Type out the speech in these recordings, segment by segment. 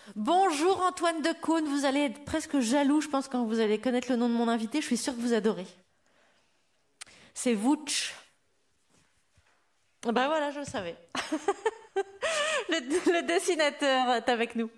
Bonjour Antoine Decaune, vous allez être presque jaloux, je pense, quand vous allez connaître le nom de mon invité. Je suis sûre que vous adorez. C'est Vooch. Ben voilà, je le savais. Le dessinateur est avec nous.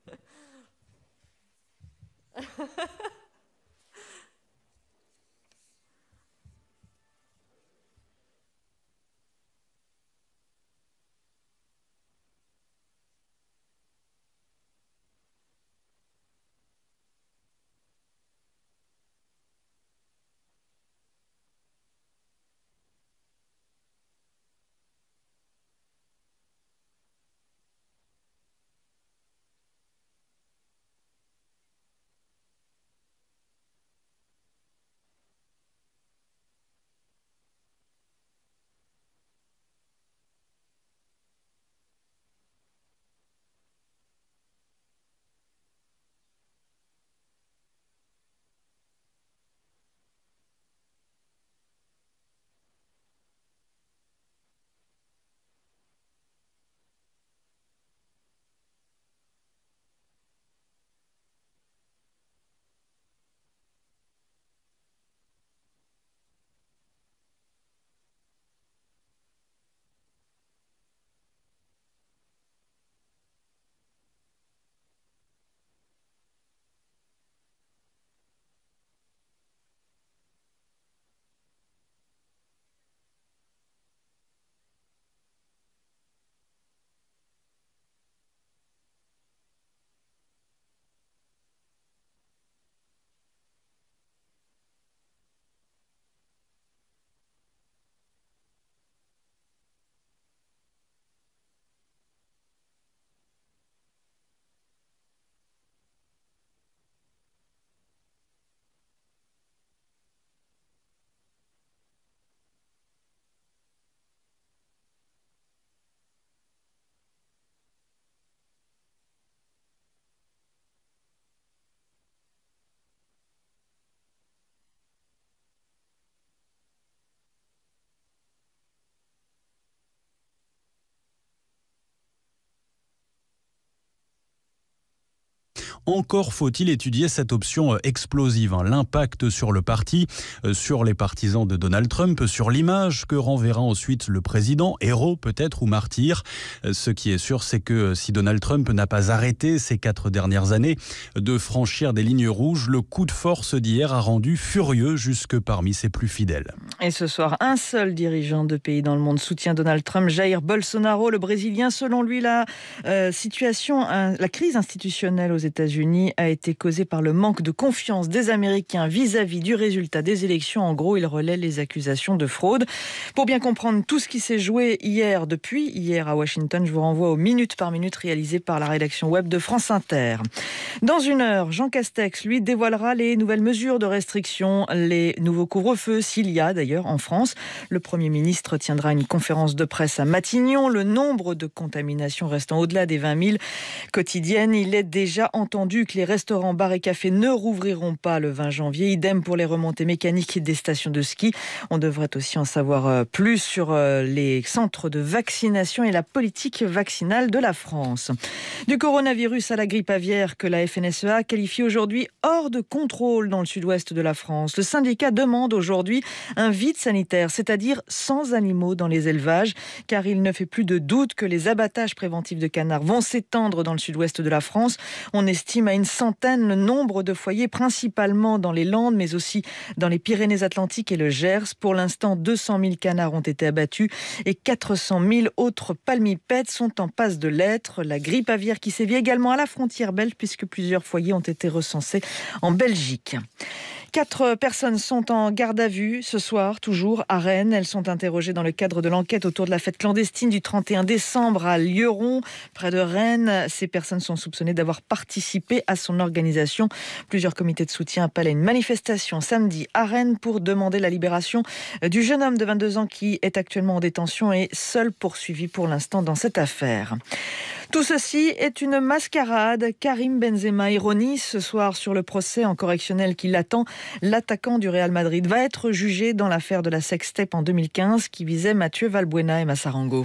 Encore faut-il étudier cette option explosive, l'impact sur le parti, sur les partisans de Donald Trump, sur l'image que renverra ensuite le président, héros peut-être ou martyr. Ce qui est sûr, c'est que si Donald Trump n'a pas arrêté ces 4 dernières années de franchir des lignes rouges, le coup de force d'hier a rendu furieux jusque parmi ses plus fidèles. Et ce soir, un seul dirigeant de pays dans le monde soutient Donald Trump, Jair Bolsonaro, le Brésilien. Selon lui, la crise institutionnelle aux États-Unis a été causée par le manque de confiance des Américains vis-à-vis du résultat des élections. En gros, il relaie les accusations de fraude. Pour bien comprendre tout ce qui s'est joué depuis hier à Washington, je vous renvoie aux minutes par minute réalisées par la rédaction web de France Inter. Dans une heure, Jean Castex, lui, dévoilera les nouvelles mesures de restriction, les nouveaux couvre-feux, s'il y a d'ailleurs en France. Le Premier ministre tiendra une conférence de presse à Matignon. Le nombre de contaminations restant au-delà des 20 000 quotidiennes, il est déjà entendu que les restaurants, bars et cafés ne rouvriront pas le 20 janvier. Idem pour les remontées mécaniques des stations de ski. On devrait aussi en savoir plus sur les centres de vaccination et la politique vaccinale de la France. Du coronavirus à la grippe aviaire que la FNSEA qualifie aujourd'hui hors de contrôle dans le sud-ouest de la France. Le syndicat demande aujourd'hui un vide sanitaire, c'est-à-dire sans animaux dans les élevages, car il ne fait plus de doute que les abattages préventifs de canards vont s'étendre dans le sud-ouest de la France. On estime à une centaine le nombre de foyers, principalement dans les Landes, mais aussi dans les Pyrénées-Atlantiques et le Gers. Pour l'instant, 200 000 canards ont été abattus et 400 000 autres palmipèdes sont en passe de l'être. La grippe aviaire qui sévit également à la frontière belge, puisque plusieurs foyers ont été recensés en Belgique. 4 personnes sont en garde à vue ce soir, toujours à Rennes. Elles sont interrogées dans le cadre de l'enquête autour de la fête clandestine du 31 décembre à Lieurons, près de Rennes. Ces personnes sont soupçonnées d'avoir participé à son organisation. Plusieurs comités de soutien appellent à une manifestation samedi à Rennes pour demander la libération du jeune homme de 22 ans qui est actuellement en détention et seul poursuivi pour l'instant dans cette affaire. Tout ceci est une mascarade. Karim Benzema ironise ce soir sur le procès en correctionnel qui l'attend. L'attaquant du Real Madrid va être jugé dans l'affaire de la sextape en 2015 qui visait Mathieu Valbuena et Massarango.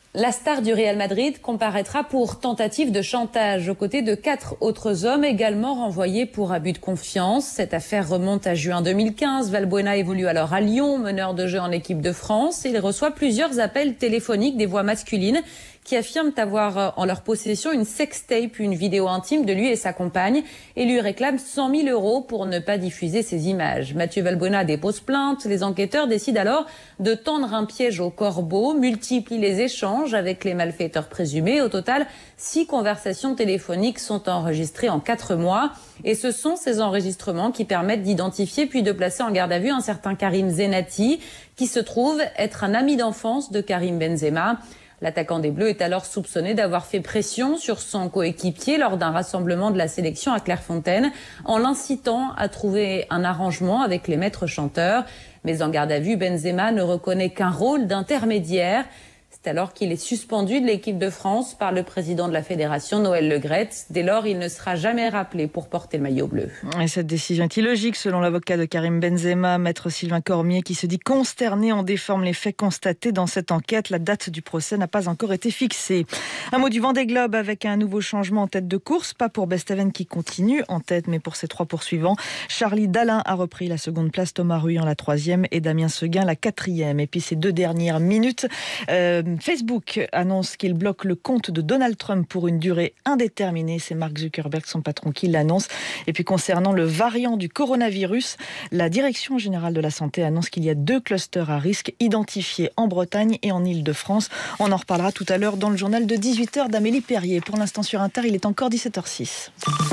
La star du Real Madrid comparaîtra pour tentative de chantage aux côtés de 4 autres hommes également renvoyés pour abus de confiance. Cette affaire remonte à juin 2015. Valbuena évolue alors à Lyon, meneur de jeu en équipe de France. Il reçoit plusieurs appels téléphoniques des voix masculines qui affirment avoir en leur possession une sextape, une vidéo intime de lui et sa compagne, et lui réclament 100 000 € pour ne pas diffuser ces images. Mathieu Valbuena dépose plainte. Les enquêteurs décident alors de tendre un piège au corbeau, multiplient les échanges avec les malfaiteurs présumés. Au total, 6 conversations téléphoniques sont enregistrées en 4 mois. Et ce sont ces enregistrements qui permettent d'identifier puis de placer en garde à vue un certain Karim Zenati, qui se trouve être un ami d'enfance de Karim Benzema. L'attaquant des Bleus est alors soupçonné d'avoir fait pression sur son coéquipier lors d'un rassemblement de la sélection à Clairefontaine en l'incitant à trouver un arrangement avec les maîtres chanteurs. Mais en garde à vue, Benzema ne reconnaît qu'un rôle d'intermédiaire. C'est alors qu'il est suspendu de l'équipe de France par le président de la fédération, Noël Le Graët. Dès lors, il ne sera jamais rappelé pour porter le maillot bleu. Et cette décision est illogique, selon l'avocat de Karim Benzema, maître Sylvain Cormier, qui se dit consterné. On déforme les faits constatés dans cette enquête. La date du procès n'a pas encore été fixée. Un mot du Vendée Globe avec un nouveau changement en tête de course. Pas pour Bestaven qui continue en tête, mais pour ses 3 poursuivants. Charlie Dalin a repris la seconde place, Thomas Ruyant la 3e et Damien Seguin la 4e. Et puis ces 2 dernières minutes... Facebook annonce qu'il bloque le compte de Donald Trump pour une durée indéterminée. C'est Mark Zuckerberg, son patron, qui l'annonce. Et puis concernant le variant du coronavirus, la Direction générale de la santé annonce qu'il y a 2 clusters à risque identifiés en Bretagne et en Île-de-France. On en reparlera tout à l'heure dans le journal de 18h d'Amélie Perrier. Pour l'instant sur Inter, il est encore 17h06.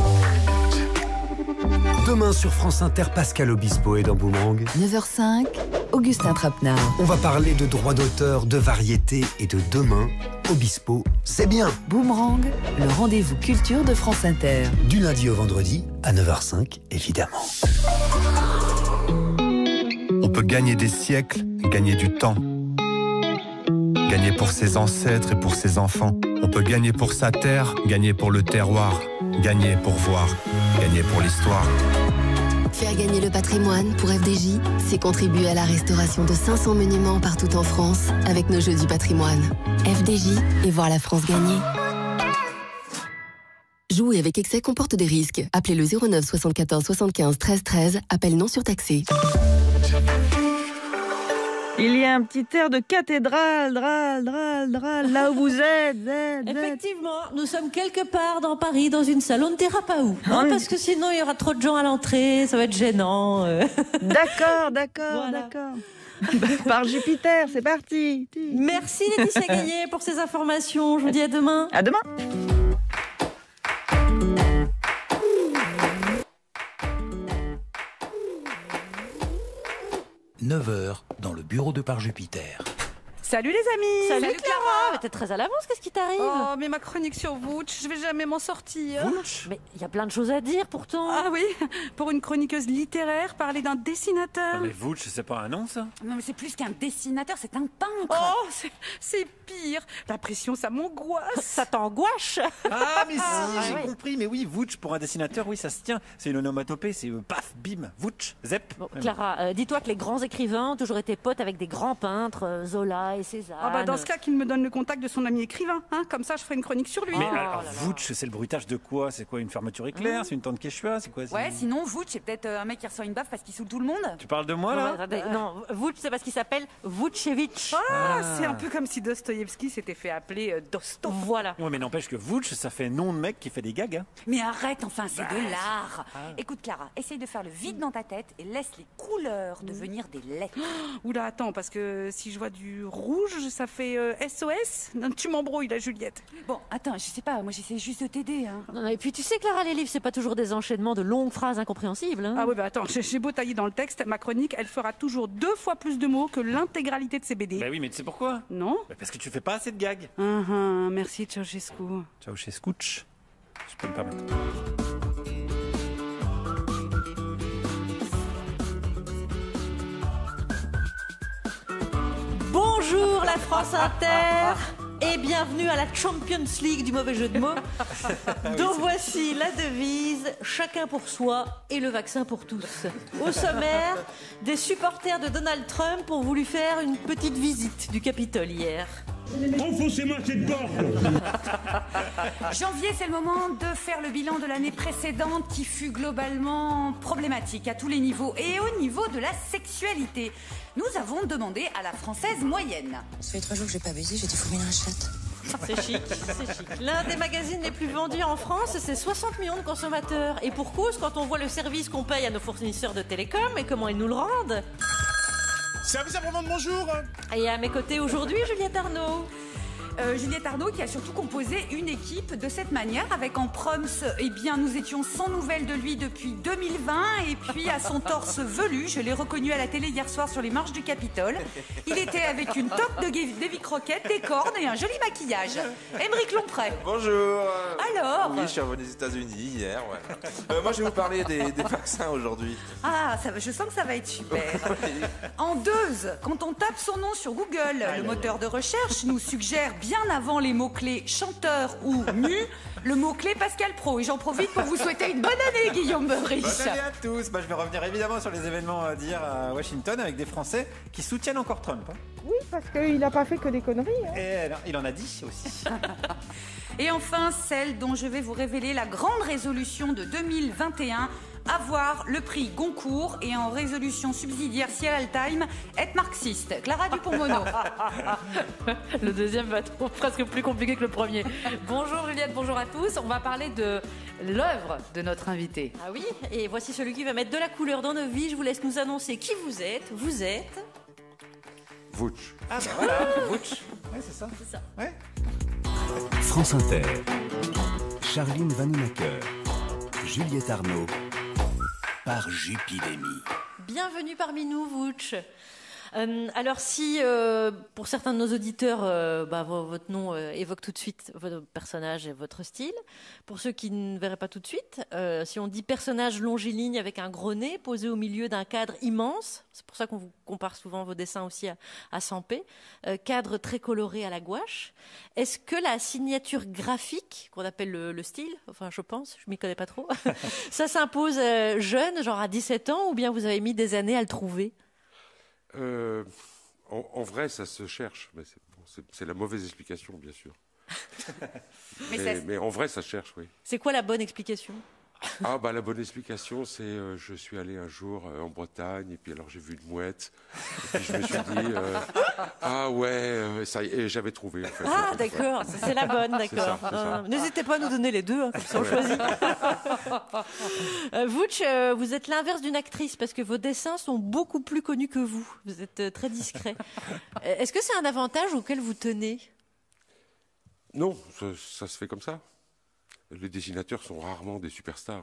Demain sur France Inter, Pascal Obispo est dans Boomerang. 9h05, Augustin Trapenard. On va parler de droits d'auteur, de variété et de demain. Obispo, c'est bien. Boomerang, le rendez-vous culture de France Inter. Du lundi au vendredi, à 9h05, évidemment. On peut gagner des siècles, gagner du temps. Gagner pour ses ancêtres et pour ses enfants. On peut gagner pour sa terre, gagner pour le terroir. Gagner pour voir, gagner pour l'histoire. Faire gagner le patrimoine pour FDJ, c'est contribuer à la restauration de 500 monuments partout en France avec nos Jeux du patrimoine. FDJ et voir la France gagner. Jouer avec excès comporte des risques. Appelez le 09 74 75 13 13, appel non surtaxé. Il y a un petit air de cathédrale, là où vous êtes. Effectivement, nous sommes quelque part dans Paris, dans une salle. On ne dira pas où, hein, parce que sinon il y aura trop de gens à l'entrée, ça va être gênant. D'accord. Voilà. Par Jupiter, c'est parti. Merci Laetitia Gaillet pour ces informations. Je vous dis à demain. À demain. « 9h dans le bureau de Par Jupiter. Salut les amis. Salut Clara. Mais t'es très à l'avance, qu'est-ce qui t'arrive? Oh, mais ma chronique sur Vooch, je vais jamais m'en sortir. Vooch? Mais il y a plein de choses à dire pourtant. Ah oui, pour une chroniqueuse littéraire, parler d'un dessinateur. Mais Vooch, c'est pas un nom ça? Non mais c'est plus qu'un dessinateur, c'est un peintre. Oh, c'est pire. La pression, ça m'angoisse. Ça t'angoisse? Ah mais si, j'ai compris. Mais oui, Vooch, pour un dessinateur, oui, ça se tient. C'est une onomatopée, c'est paf, bim, Vooch, zep. Bon, Clara, dis-toi que les grands écrivains ont toujours été potes avec des grands peintres, Zola et Cézanne. Ah bah dans ce cas, qu'il me donne le contact de son ami écrivain, hein, comme ça je ferai une chronique sur lui. Mais alors, Vooch, c'est le bruitage de quoi? C'est quoi, une fermeture éclair? C'est une tente Quechua? C'est quoi? Ouais, sinon Vooch, c'est peut-être un mec qui reçoit une baffe parce qu'il saoule tout le monde. Tu parles de moi là? Non, Vooch, c'est parce qu'il s'appelle Voochevitch. C'est un peu comme si Dostoïevski s'était fait appeler Dosto. Voilà. Ouais, mais n'empêche que Vooch, ça fait nom de mec qui fait des gags. Hein. Mais arrête, enfin, c'est de l'art. Écoute Clara, essaye de faire le vide dans ta tête et laisse les couleurs devenir des lettres. Oula, attends, parce que si je vois du rouge, ça fait SOS. Non, tu m'embrouilles la Juliette. Bon, attends, je sais pas, moi j'essaie juste de t'aider. Hein. Non, et puis tu sais Clara, les livres, c'est pas toujours des enchaînements de longues phrases incompréhensibles. Hein. Ah oui, bah attends, j'ai beau tailler dans le texte, ma chronique, elle fera toujours 2 fois plus de mots que l'intégralité de ses BD. Bah oui, mais tu sais pourquoi? Non? Bah parce que tu fais pas assez de gags. Merci Ceausescu. Ceausescu, je peux me permettre. Bonjour la France Inter et bienvenue à la Champions League du mauvais jeu de mots. Donc voici la devise, chacun pour soi et le vaccin pour tous. Au sommaire, des supporters de Donald Trump ont voulu faire une petite visite du Capitole hier. Enfoncez-moi cette porte. Janvier, c'est le moment de faire le bilan de l'année précédente qui fut globalement problématique à tous les niveaux et au niveau de la sexualité. Nous avons demandé à la française moyenne. Ça fait 3 jours que j'ai pas baisé, j'ai dit faut bien un chat. C'est chic, c'est chic. L'un des magazines les plus vendus en France, c'est 60 millions de consommateurs. Et pour cause, quand on voit le service qu'on paye à nos fournisseurs de télécom et comment ils nous le rendent. Service après-vente, bonjour. Et à mes côtés aujourd'hui, Juliette Arnaud. Juliette Arnaud qui a surtout composé une équipe de cette manière avec en proms, eh bien nous étions sans nouvelles de lui depuis 2020 et puis à son torse velu, je l'ai reconnu à la télé hier soir sur les marches du Capitole. Il était avec une toque de Davy Croquette, des cornes et un joli maquillage. Émeric Lomprey. Bonjour. Alors Oui, je suis revenu des États-Unis hier. Ouais. Moi, je vais vous parler des vaccins aujourd'hui. Ah, je sens que ça va être super. En Deuze, quand on tape son nom sur Google, le moteur de recherche nous suggère bien avant les mots-clés chanteur ou mu, le mot-clé Pascal Praud. Et j'en profite pour vous souhaiter une bonne année, Guillaume Meurice. Bonne année à tous. Je vais revenir évidemment sur les événements d'hier à Washington avec des Français qui soutiennent encore Trump. Oui, parce qu'il n'a pas fait que des conneries. Et non, il en a dit aussi. Et enfin, celle dont je vais vous révéler la grande résolution de 2021, avoir le prix Goncourt et en résolution subsidiaire Ciel-Altheim, être marxiste. Clara Dupont-Mono. Le deuxième va être presque plus compliqué que le premier. Bonjour Juliette, bonjour à tous. On va parler de l'œuvre de notre invité. Ah oui, et voici celui qui va mettre de la couleur dans nos vies. Je vous laisse nous annoncer qui vous êtes. Vous êtes... Vouch. Ah ben voilà, Vouch. Ouais, c'est ça. C'est ça. Ouais. France Inter. Charline Vanhoenacker. Juliette Arnaud. Par Jupidémie. Bienvenue parmi nous, Vouch. Alors si, pour certains de nos auditeurs, votre nom évoque tout de suite votre personnage et votre style, pour ceux qui ne verraient pas tout de suite, si on dit personnage longiligne avec un gros nez posé au milieu d'un cadre immense, c'est pour ça qu'on vous compare souvent vos dessins aussi à Sampé, cadre très coloré à la gouache, est-ce que la signature graphique, qu'on appelle le style, enfin je pense, je m'y connais pas trop, ça s'impose jeune, genre à 17 ans, ou bien vous avez mis des années à le trouver ? En vrai, ça se cherche. Mais c'est la mauvaise explication, bien sûr. mais en vrai, ça se cherche, oui. C'est quoi la bonne explication ? Ah, la bonne explication, c'est je suis allé un jour en Bretagne, et puis alors j'ai vu une mouette, et puis je me suis dit, ça y est, j'avais trouvé. En fait, ah, d'accord, c'est la bonne, d'accord. N'hésitez pas à nous donner les deux, comme ça on choisit. Vouch, vous êtes l'inverse d'une actrice, parce que vos dessins sont beaucoup plus connus que vous. Vous êtes très discret. Est-ce que c'est un avantage auquel vous tenez ? Non, ça se fait comme ça. Les dessinateurs sont rarement des superstars.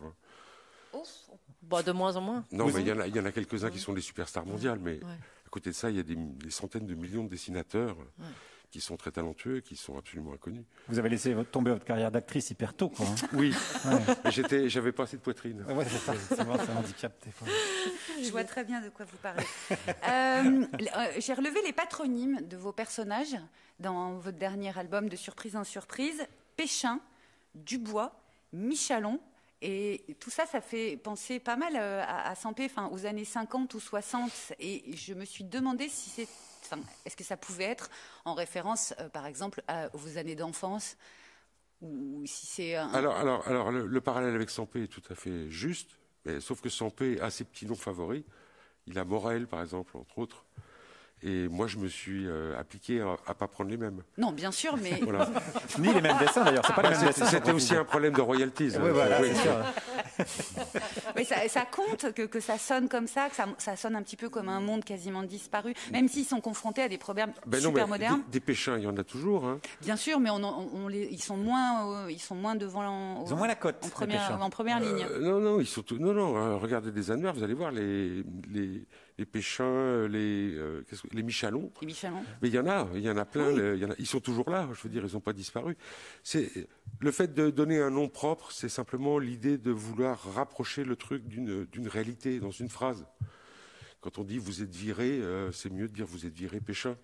De moins en moins. Non, mais il y en a quelques-uns qui sont des superstars mondiales, mais à côté de ça, il y a des centaines de millions de dessinateurs qui sont très talentueux et qui sont absolument inconnus. Vous avez laissé tomber votre carrière d'actrice hyper tôt, quoi. Hein. Oui, mais j'avais pas assez de poitrine. Ouais, c'est un handicap, des fois. Je vois très bien de quoi vous parlez. J'ai relevé les patronymes de vos personnages dans votre dernier album de Surprise en Surprise. Péchin, Dubois, Michalon, et tout ça, ça fait penser pas mal à Sampé, aux années 50 ou 60. Et je me suis demandé si est-ce que ça pouvait être en référence, par exemple, à vos années d'enfance, ou si c'est... Alors, le parallèle avec Sampé est tout à fait juste, mais sauf que Sampé a ses petits noms favoris. Il a Morel, par exemple, entre autres. Et moi, je me suis appliqué à ne pas prendre les mêmes. Non, bien sûr, mais... Voilà. Ni les mêmes dessins, d'ailleurs. C'est pas les mêmes dessins. C'était aussi un problème de royalties. Oui, voilà, c'est sûr. Mais ça compte que ça sonne comme ça, que ça sonne un petit peu comme un monde quasiment disparu, même s'ils sont confrontés à des problèmes super modernes. Des péchins, il y en a toujours. Hein. Bien sûr, mais ils sont moins devant... Ils ont moins la cote. En première ligne. Non, ils sont regardez des annuaires, vous allez voir les Péchins, les Michalons. Les Michalons. Mais il y en a plein. Oui. Ils sont toujours là. Je veux dire, ils n'ont pas disparu. Le fait de donner un nom propre, c'est simplement l'idée de vouloir rapprocher le truc d'une réalité dans une phrase. Quand on dit vous êtes viré, c'est mieux de dire vous êtes viré Péchin.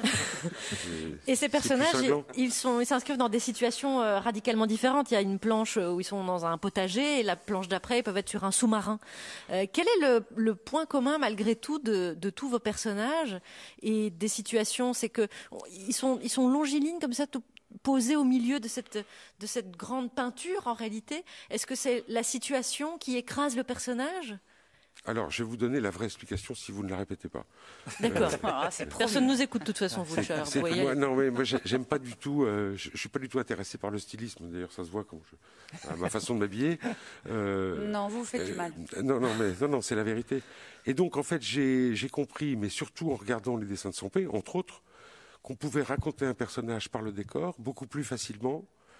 Et ces personnages, ils s'inscrivent dans des situations radicalement différentes. Il y a une planche où ils sont dans un potager et la planche d'après, ils peuvent être sur un sous-marin. Quel est le point commun malgré tout de tous vos personnages et des situations? C'est que ils sont longilignes comme ça, posés au milieu de cette grande peinture en réalité. Est-ce que c'est la situation qui écrase le personnage? Alors, je vais vous donner la vraie explication si vous ne la répétez pas. D'accord. Personne ne nous écoute de toute façon, vous. Moi, j'aime pas du tout. Je suis pas du tout intéressé par le stylisme. D'ailleurs, ça se voit à ma façon de m'habiller. Non, vous faites du mal. Non, c'est la vérité. Et donc, en fait, j'ai compris, mais surtout en regardant les dessins de Sempé, entre autres, qu'on pouvait raconter un personnage par le décor beaucoup plus facilement.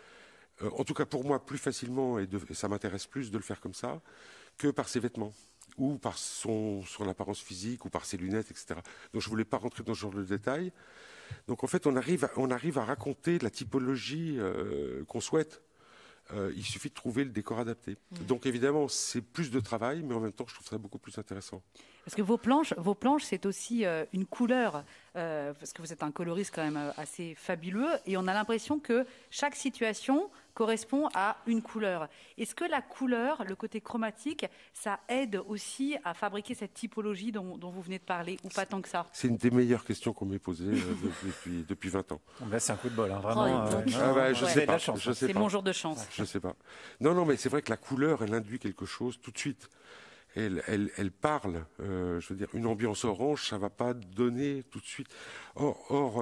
En tout cas, pour moi, plus facilement, et ça m'intéresse plus de le faire comme ça, que par ses vêtements, ou par son apparence physique, ou par ses lunettes, etc. Donc je ne voulais pas rentrer dans ce genre de détails. Donc en fait, on arrive à raconter la typologie qu'on souhaite. Il suffit de trouver le décor adapté. Donc évidemment, c'est plus de travail, mais en même temps, je trouve ça beaucoup plus intéressant. Parce que vos planches, c'est aussi une couleur, parce que vous êtes un coloriste quand même assez fabuleux, et on a l'impression que chaque situation correspond à une couleur. Est-ce que la couleur, le côté chromatique, ça aide aussi à fabriquer cette typologie dont vous venez de parler, ou pas tant que ça? C'est une des meilleures questions qu'on m'ait posées depuis 20 ans. Là, c'est un coup de bol, hein, vraiment. Je sais pas. C'est mon jour de chance. Je sais pas. Non, mais c'est vrai que la couleur, elle induit quelque chose tout de suite. Elle parle, je veux dire, une ambiance orange, ça ne va pas donner tout de suite. Or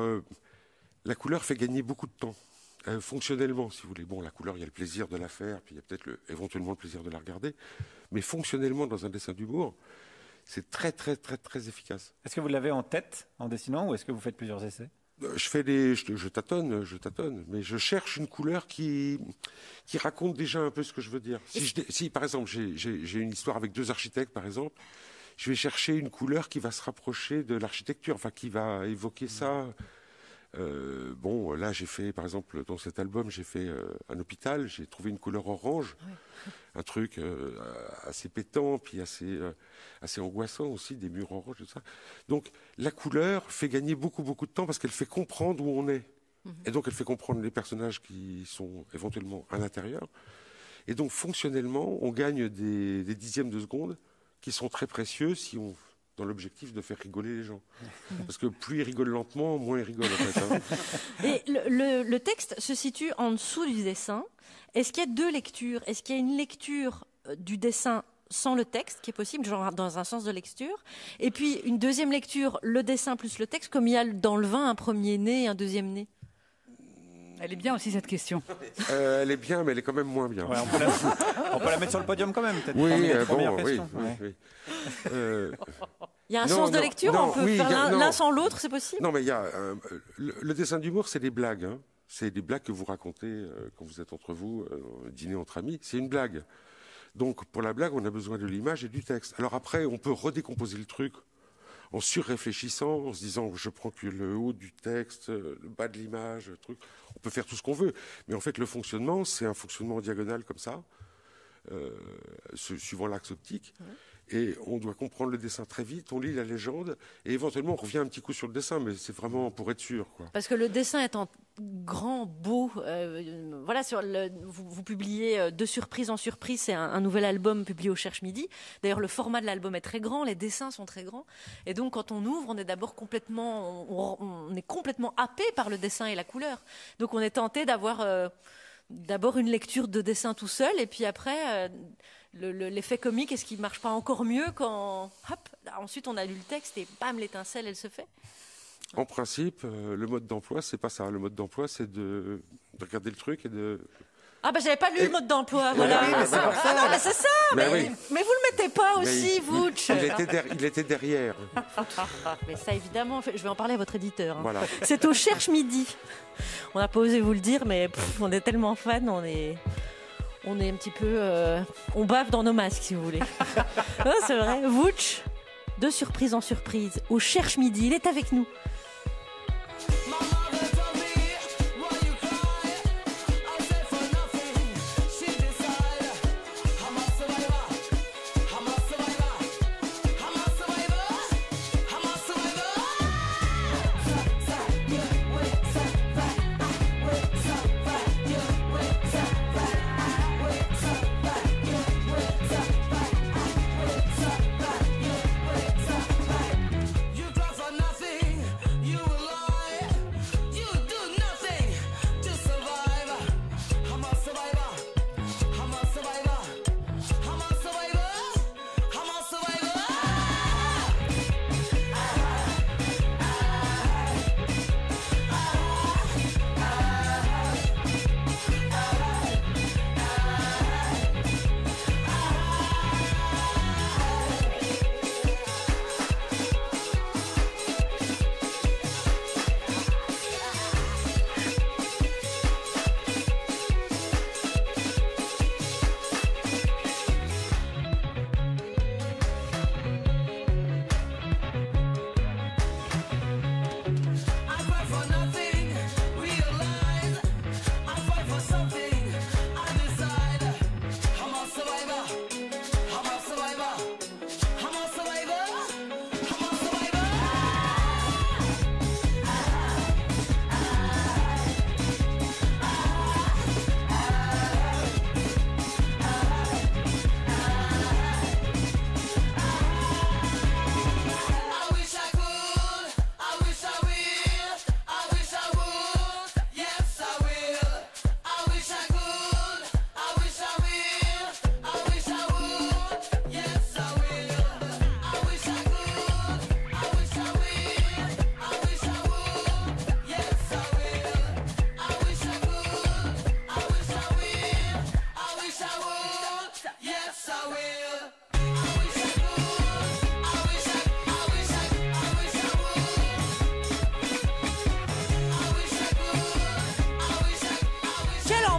la couleur fait gagner beaucoup de temps, fonctionnellement, si vous voulez. Bon, la couleur, il y a le plaisir de la faire, puis il y a peut-être éventuellement le plaisir de la regarder, mais fonctionnellement, dans un dessin d'humour, c'est très, très, très, très efficace. Est-ce que vous l'avez en tête en dessinant, ou est-ce que vous faites plusieurs essais? Je tâtonne, mais je cherche une couleur qui raconte déjà un peu ce que je veux dire. Si par exemple, j'ai une histoire avec 2 architectes, par exemple, je vais chercher une couleur qui va se rapprocher de l'architecture, enfin, qui va évoquer ça. Là, j'ai fait, par exemple, dans cet album, j'ai fait un hôpital, j'ai trouvé une couleur orange, un truc assez pétant, puis assez angoissant aussi, des murs orange, tout ça. Donc, la couleur fait gagner beaucoup, beaucoup de temps parce qu'elle fait comprendre où on est. Et donc, elle fait comprendre les personnages qui sont éventuellement à l'intérieur. Et donc, fonctionnellement, on gagne des dixièmes de seconde qui sont très précieux si on... dans l'objectif de faire rigoler les gens. Parce que plus ils rigolent lentement, moins ils rigolent. En fait, hein. Et le texte se situe en dessous du dessin. Est-ce qu'il y a 2 lectures? Est-ce qu'il y a une lecture du dessin sans le texte, qui est possible, genre dans un sens de lecture, et puis une deuxième lecture, le dessin plus le texte, comme il y a dans le vin un premier nez et un deuxième nez? Elle est bien aussi, cette question. Elle est bien, mais elle est quand même moins bien. Ouais, on peut la mettre sur le podium quand même, peut-être. Oui. Il y a un sens de lecture, on peut faire l'un sans l'autre, c'est possible? Non, mais il y a le dessin d'humour, c'est des blagues. Hein. C'est des blagues que vous racontez quand vous êtes entre vous, dîner entre amis. C'est une blague. Donc, pour la blague, on a besoin de l'image et du texte. Alors après, on peut redécomposer le truc en surréfléchissant, en se disant je prends que le haut du texte, le bas de l'image, le truc. On peut faire tout ce qu'on veut. Mais en fait, le fonctionnement, c'est un fonctionnement en diagonale comme ça, suivant l'axe optique. Et on doit comprendre le dessin très vite, on lit la légende, et éventuellement on revient un petit coup sur le dessin, mais c'est vraiment pour être sûr, quoi. Parce que le dessin étant grand, beau, voilà, vous publiez de surprise en surprise, c'est un nouvel album publié au Cherche Midi. D'ailleurs, le format de l'album est très grand, les dessins sont très grands, et donc quand on ouvre, on est d'abord on est complètement happé par le dessin et la couleur. Donc on est tenté d'avoir d'abord une lecture de dessin tout seul, et puis après... l'effet comique, est-ce qu'il ne marche pas encore mieux quand, hop, ensuite on a lu le texte et bam, l'étincelle, elle se fait? En principe, le mode d'emploi, c'est pas ça. Le mode d'emploi, c'est de regarder le truc et de... Ah bah j'avais pas lu le mode d'emploi, voilà. Oui, mais c'est pour ça. Non, mais c'est ça. Mais vous le mettez pas aussi, vous. Il était derrière. Mais ça, évidemment, je vais en parler à votre éditeur. Hein. Voilà. C'est au Cherche Midi. On n'a pas osé vous le dire, mais on est tellement fans, on est un petit peu... on bave dans nos masques, si vous voulez. Non, c'est vrai. Vooch, de surprise en surprise, au Cherche Midi, il est avec nous.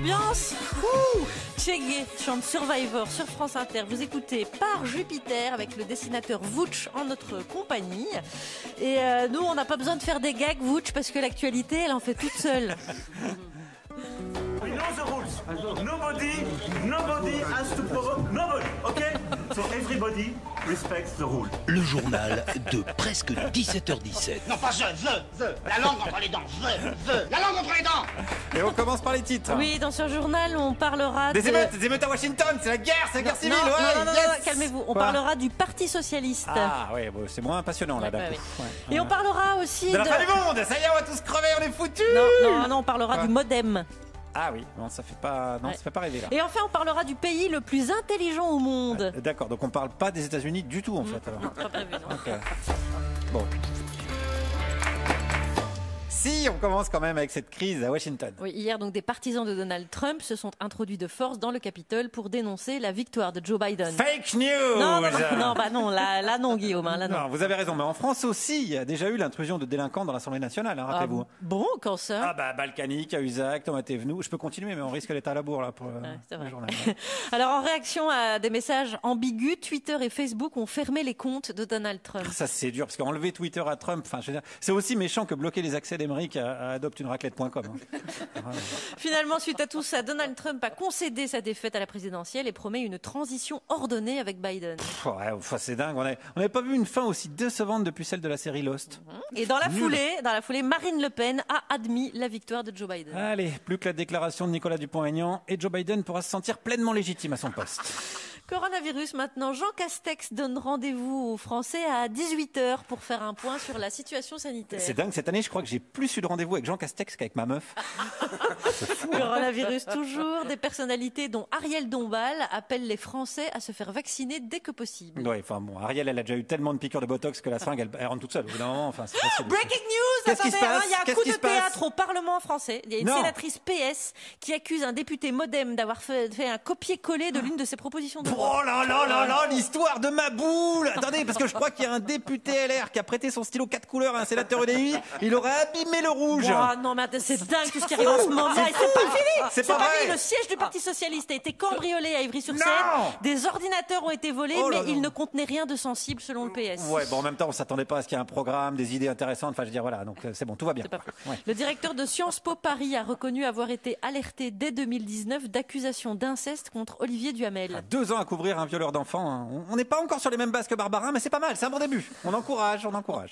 l'ambiance. Tchégué chante Survivor sur France Inter. Vous écoutez Par Jupiter avec le dessinateur Vooch en notre compagnie. Et nous, on n'a pas besoin de faire des gags, Vooch, parce que l'actualité, elle en fait toute seule. We know the rules. Nobody has to follow. Nobody, okay? So everybody respects the rule. Le journal de presque 17h17. Non, pas the. La langue entre les dents, the. La langue entre les dents. Et on commence par les titres. Oui, dans ce journal, on parlera des émeutes à Washington, c'est la guerre civile. Non, calmez-vous. On parlera du Parti Socialiste. Ah ouais, bon, c'est moins passionnant là, d'accord. Et on parlera aussi de la fin du monde. Ça y est, on va tous crever, on est foutus. Non, on parlera du modem. Ah oui, non, ça fait pas rêver là. Et enfin, on parlera du pays le plus intelligent au monde. D'accord, donc on parle pas des États-Unis du tout en fait. Alors. Non, pas prévu, non. Okay. Bon. Si, on commence quand même avec cette crise à Washington. Oui, hier, donc, des partisans de Donald Trump se sont introduits de force dans le Capitole pour dénoncer la victoire de Joe Biden. Fake news. Non, là non, Guillaume, là non. Non, vous avez raison, mais en France aussi, il y a déjà eu l'intrusion de délinquants dans l'Assemblée nationale, hein, rappelez-vous. Bon, quand ça? Balkany, Cahuzac, Thomas Thévenoud. Je peux continuer, mais on risque d'être à la bourre là pour le journal. Alors, en réaction à des messages ambigus, Twitter et Facebook ont fermé les comptes de Donald Trump. Ça, c'est dur, parce qu'enlever Twitter à Trump, c'est aussi méchant que bloquer les accès d'Emeric à adopteunraclette.com. Hein. Finalement, suite à tout ça, Donald Trump a concédé sa défaite à la présidentielle et promet une transition ordonnée avec Biden. C'est dingue, on n'avait pas vu une fin aussi décevante depuis celle de la série Lost. Et dans la foulée, Marine Le Pen a admis la victoire de Joe Biden. Allez, plus que la déclaration de Nicolas Dupont-Aignan, et Joe Biden pourra se sentir pleinement légitime à son poste. Coronavirus maintenant, Jean Castex donne rendez-vous aux Français à 18h pour faire un point sur la situation sanitaire. C'est dingue, cette année je crois que j'ai plus eu de rendez-vous avec Jean Castex qu'avec ma meuf. C'est fou, hein. Coronavirus toujours, des personnalités dont Ariel Dombal appellent les Français à se faire vacciner dès que possible. Ouais, enfin bon, Ariel elle a déjà eu tellement de piqûres de Botox que la seringue elle rentre toute seule au bout d'un moment, c'est facile. Breaking news, Qu'est-ce qui se passe? Il y a un coup de théâtre au Parlement français. Il y a une sénatrice PS qui accuse un député Modem d'avoir fait un copier-coller de l'une de ses propositions de loi. Oh là, l'histoire de ma boule. Attendez, parce que je crois qu'il y a un député LR qui a prêté son stylo 4 couleurs à un sénateur EDI. Il aurait abîmé le rouge. Oh non, mais c'est dingue tout ce qui arrive en ce moment. C'est pas fini. C'est pas vrai. Le siège du Parti Socialiste a été cambriolé à Ivry-sur-Seine. Des ordinateurs ont été volés, mais ils ne contenaient rien de sensible selon le PS. Ouais, bon, en même temps, on s'attendait pas à ce qu'il y ait un programme, des idées intéressantes. Enfin, je veux dire, voilà, donc c'est bon, tout va bien. Ouais. Le directeur de Sciences Po Paris a reconnu avoir été alerté dès 2019 d'accusations d'inceste contre Olivier Duhamel. 2 ans à couvrir un violeur d'enfants. Hein. On n'est pas encore sur les mêmes bases que Barbarin, mais c'est pas mal, c'est un bon début. On encourage.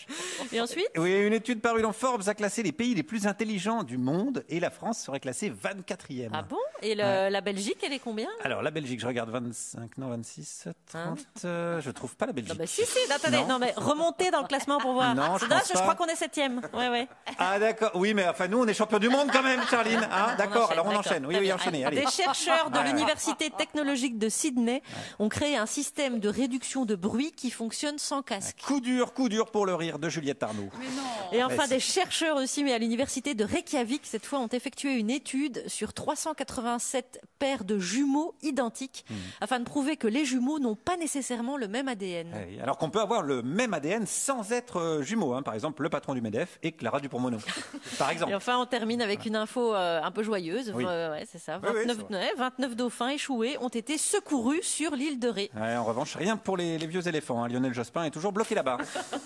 Et ensuite? Oui, une étude parue dans Forbes a classé les pays les plus intelligents du monde et la France serait classée 24e. Ah bon? Et la Belgique, elle est combien? Alors, la Belgique, je regarde 26, 30, je trouve pas la Belgique. Non, bah, si, attendez, non, mais remontez dans le classement pour voir. Non, je crois qu'on est 7e. Ouais. Ah d'accord, oui, mais enfin nous on est champions du monde quand même, Charline. Hein, d'accord, alors on enchaîne. Oui, enchaînez. Allez. Des chercheurs de l'université technologique de Sydney ont créé un système de réduction de bruit qui fonctionne sans casque. Coup dur pour le rire de Juliette Arnaud. Mais non. Et enfin, des chercheurs aussi, mais à l'université de Reykjavik, cette fois, ont effectué une étude sur 387 paires de jumeaux identiques afin de prouver que les jumeaux n'ont pas nécessairement le même ADN. Oui, alors qu'on peut avoir le même ADN sans être jumeaux. Hein. Par exemple, le patron du MEDEF et Clara Dupont-Mono. Par exemple. Et enfin, on termine avec une info un peu joyeuse. Oui. C'est ça. 29 dauphins échoués ont été secourus sur l'île de Ré. Ouais, en revanche, rien pour les vieux éléphants. Hein. Lionel Jospin est toujours bloqué là-bas.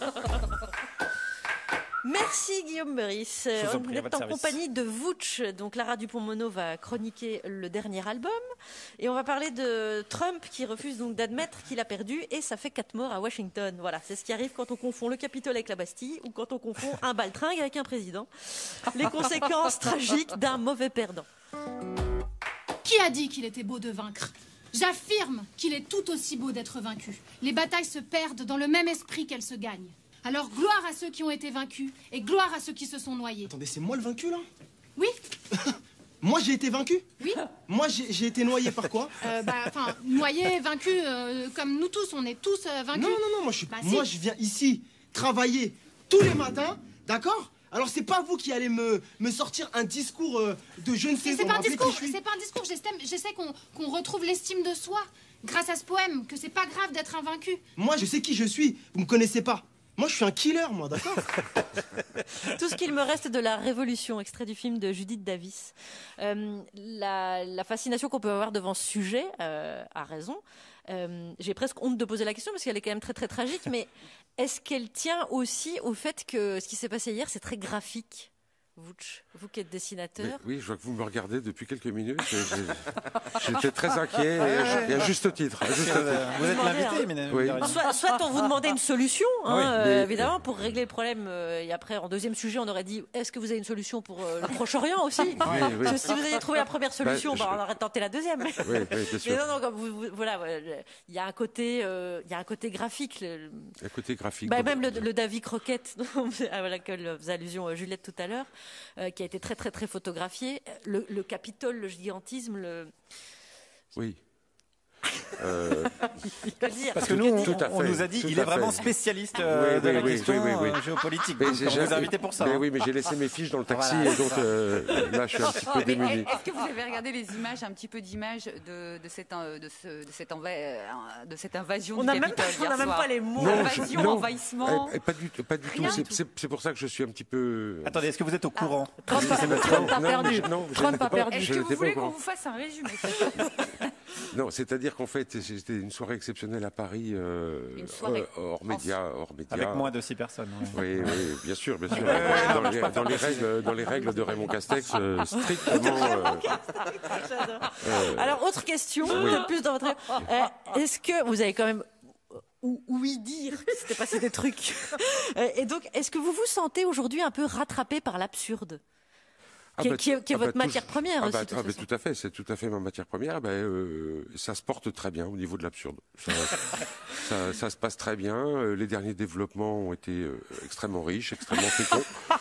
Merci Guillaume Meurice. On est en compagnie de Vooch. Donc Clara Dupont-Mono va chroniquer le dernier album. Et on va parler de Trump qui refuse donc d'admettre qu'il a perdu. Et ça fait 4 morts à Washington. Voilà, c'est ce qui arrive quand on confond le Capitole avec la Bastille ou quand on confond un baltringue avec un président. Les conséquences tragiques d'un mauvais perdant. Qui a dit qu'il était beau de vaincre ? J'affirme qu'il est tout aussi beau d'être vaincu. Les batailles se perdent dans le même esprit qu'elles se gagnent. Alors gloire à ceux qui ont été vaincus et gloire à ceux qui se sont noyés. Attendez, c'est moi le vaincu là? Oui. Moi j'ai été vaincu? Oui. Moi j'ai été noyé par quoi? Noyé, vaincu, comme nous tous, on est tous vaincus. Non, moi je viens ici travailler tous les matins, d'accord? Alors c'est pas vous qui allez me sortir un discours de je ne sais quoi. C'est pas un discours, j'essaie qu'on retrouve l'estime de soi grâce à ce poème, que c'est pas grave d'être un vaincu. Moi je sais qui je suis, vous me connaissez pas. Moi, je suis un killer, moi, d'accord? Tout ce qu'il me reste de la Révolution, extrait du film de Judith Davis. La fascination qu'on peut avoir devant ce sujet a raison. J'ai presque honte de poser la question parce qu'elle est quand même très très tragique, mais est-ce qu'elle tient aussi au fait que ce qui s'est passé hier, c'est très graphique? Vous qui êtes dessinateur. Mais oui, je vois que vous me regardez depuis quelques minutes. J'étais très inquiet, et à juste titre. Vous êtes l'invité, mesdames. Oui. Soit on vous demandait une solution, hein, Oui, mais- évidemment, pour régler le problème. Et après, en deuxième sujet, on aurait dit est-ce que vous avez une solution pour le Proche-Orient aussi? Oui. Parce que si vous aviez trouvé la première solution, Bah, on aurait tenté la deuxième. Oui, bien sûr. Mais non, comme voilà, il y a un côté graphique. Un côté graphique. Même le Davy Crockett, à laquelle faisait allusion Juliette tout à l'heure, qui a été très très très photographié. Le Capitole, le gigantisme, Oui. Que dire? Parce que nous, Tout à on fait, nous a dit tout qu'il à est vraiment fait. spécialiste Oui, de la oui, question oui. géopolitique. Mais Donc, j'ai on vous jamais- a invité pour ça. Mais hein. oui, mais j'ai laissé mes fiches dans le taxi, Voilà. et donc là, je suis un petit peu Mais démuni. est-ce que vous avez regardé les images, un petit peu d'images de cette invasion On du n'a même Capitole pas- on n'a hier même soir? pas les mots. Non, Invasion, non. envahissement. Pas du tout. Rien du tout. C'est pour ça que je suis un petit peu. Attendez, est-ce que vous êtes au courant? Trump a perdu. Trump a perdu. Est-ce que vous voulez qu'on vous fasse un résumé? Non, c'est-à-dire qu'en fait, c'était une soirée exceptionnelle à Paris, Une soirée hors média. Avec moins de 6 personnes. Oui, bien sûr. Ouais, Dans les règles de Raymond Castex, strictement. Alors, autre question, Oui. peut-être plus dans votre. Est-ce que vous avez quand même ouï dire qu'il s'était passé des trucs? Et donc, est-ce que vous vous sentez aujourd'hui un peu rattrapé par l'absurde? Qui est votre matière première aussi, de toute façon. Tout à fait, c'est tout à fait ma matière première. Ça se porte très bien au niveau de l'absurde. Ça se passe très bien. Les derniers développements ont été extrêmement riches, extrêmement féconds.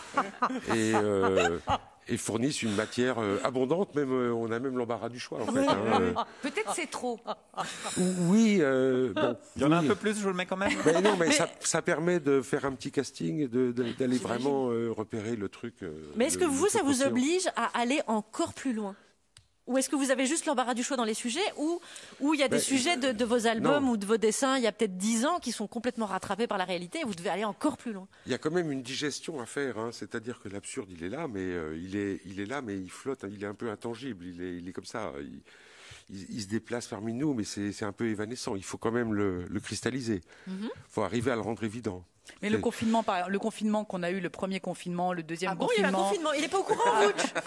Et fournissent une matière abondante. On a même l'embarras du choix, en fait. Peut-être c'est trop. Oui. Bon, Il y en a un peu plus, je vous le mets quand même. Mais non, mais ça permet de faire un petit casting et d'aller vraiment repérer le truc. Mais est-ce que ça vous croustillant. oblige à aller encore plus loin? Ou est-ce que vous avez juste l'embarras du choix dans les sujets, ou il y a des sujets de vos albums non. ou de vos dessins il y a peut-être 10 ans qui sont complètement rattrapés par la réalité et vous devez aller encore plus loin? Il y a quand même une digestion à faire, hein. C'est-à-dire que l'absurde, il est là, mais il est là, mais il flotte, hein. Il est un peu intangible, il est comme ça. Il se déplace parmi nous, mais c'est un peu évanescent. Il faut quand même le cristalliser. Il faut arriver à le rendre évident. Mais le confinement qu'on a eu, le premier confifinement, le deuxième Ah bon, il y a eu un confinement. confinement. Il n'est pas au courant,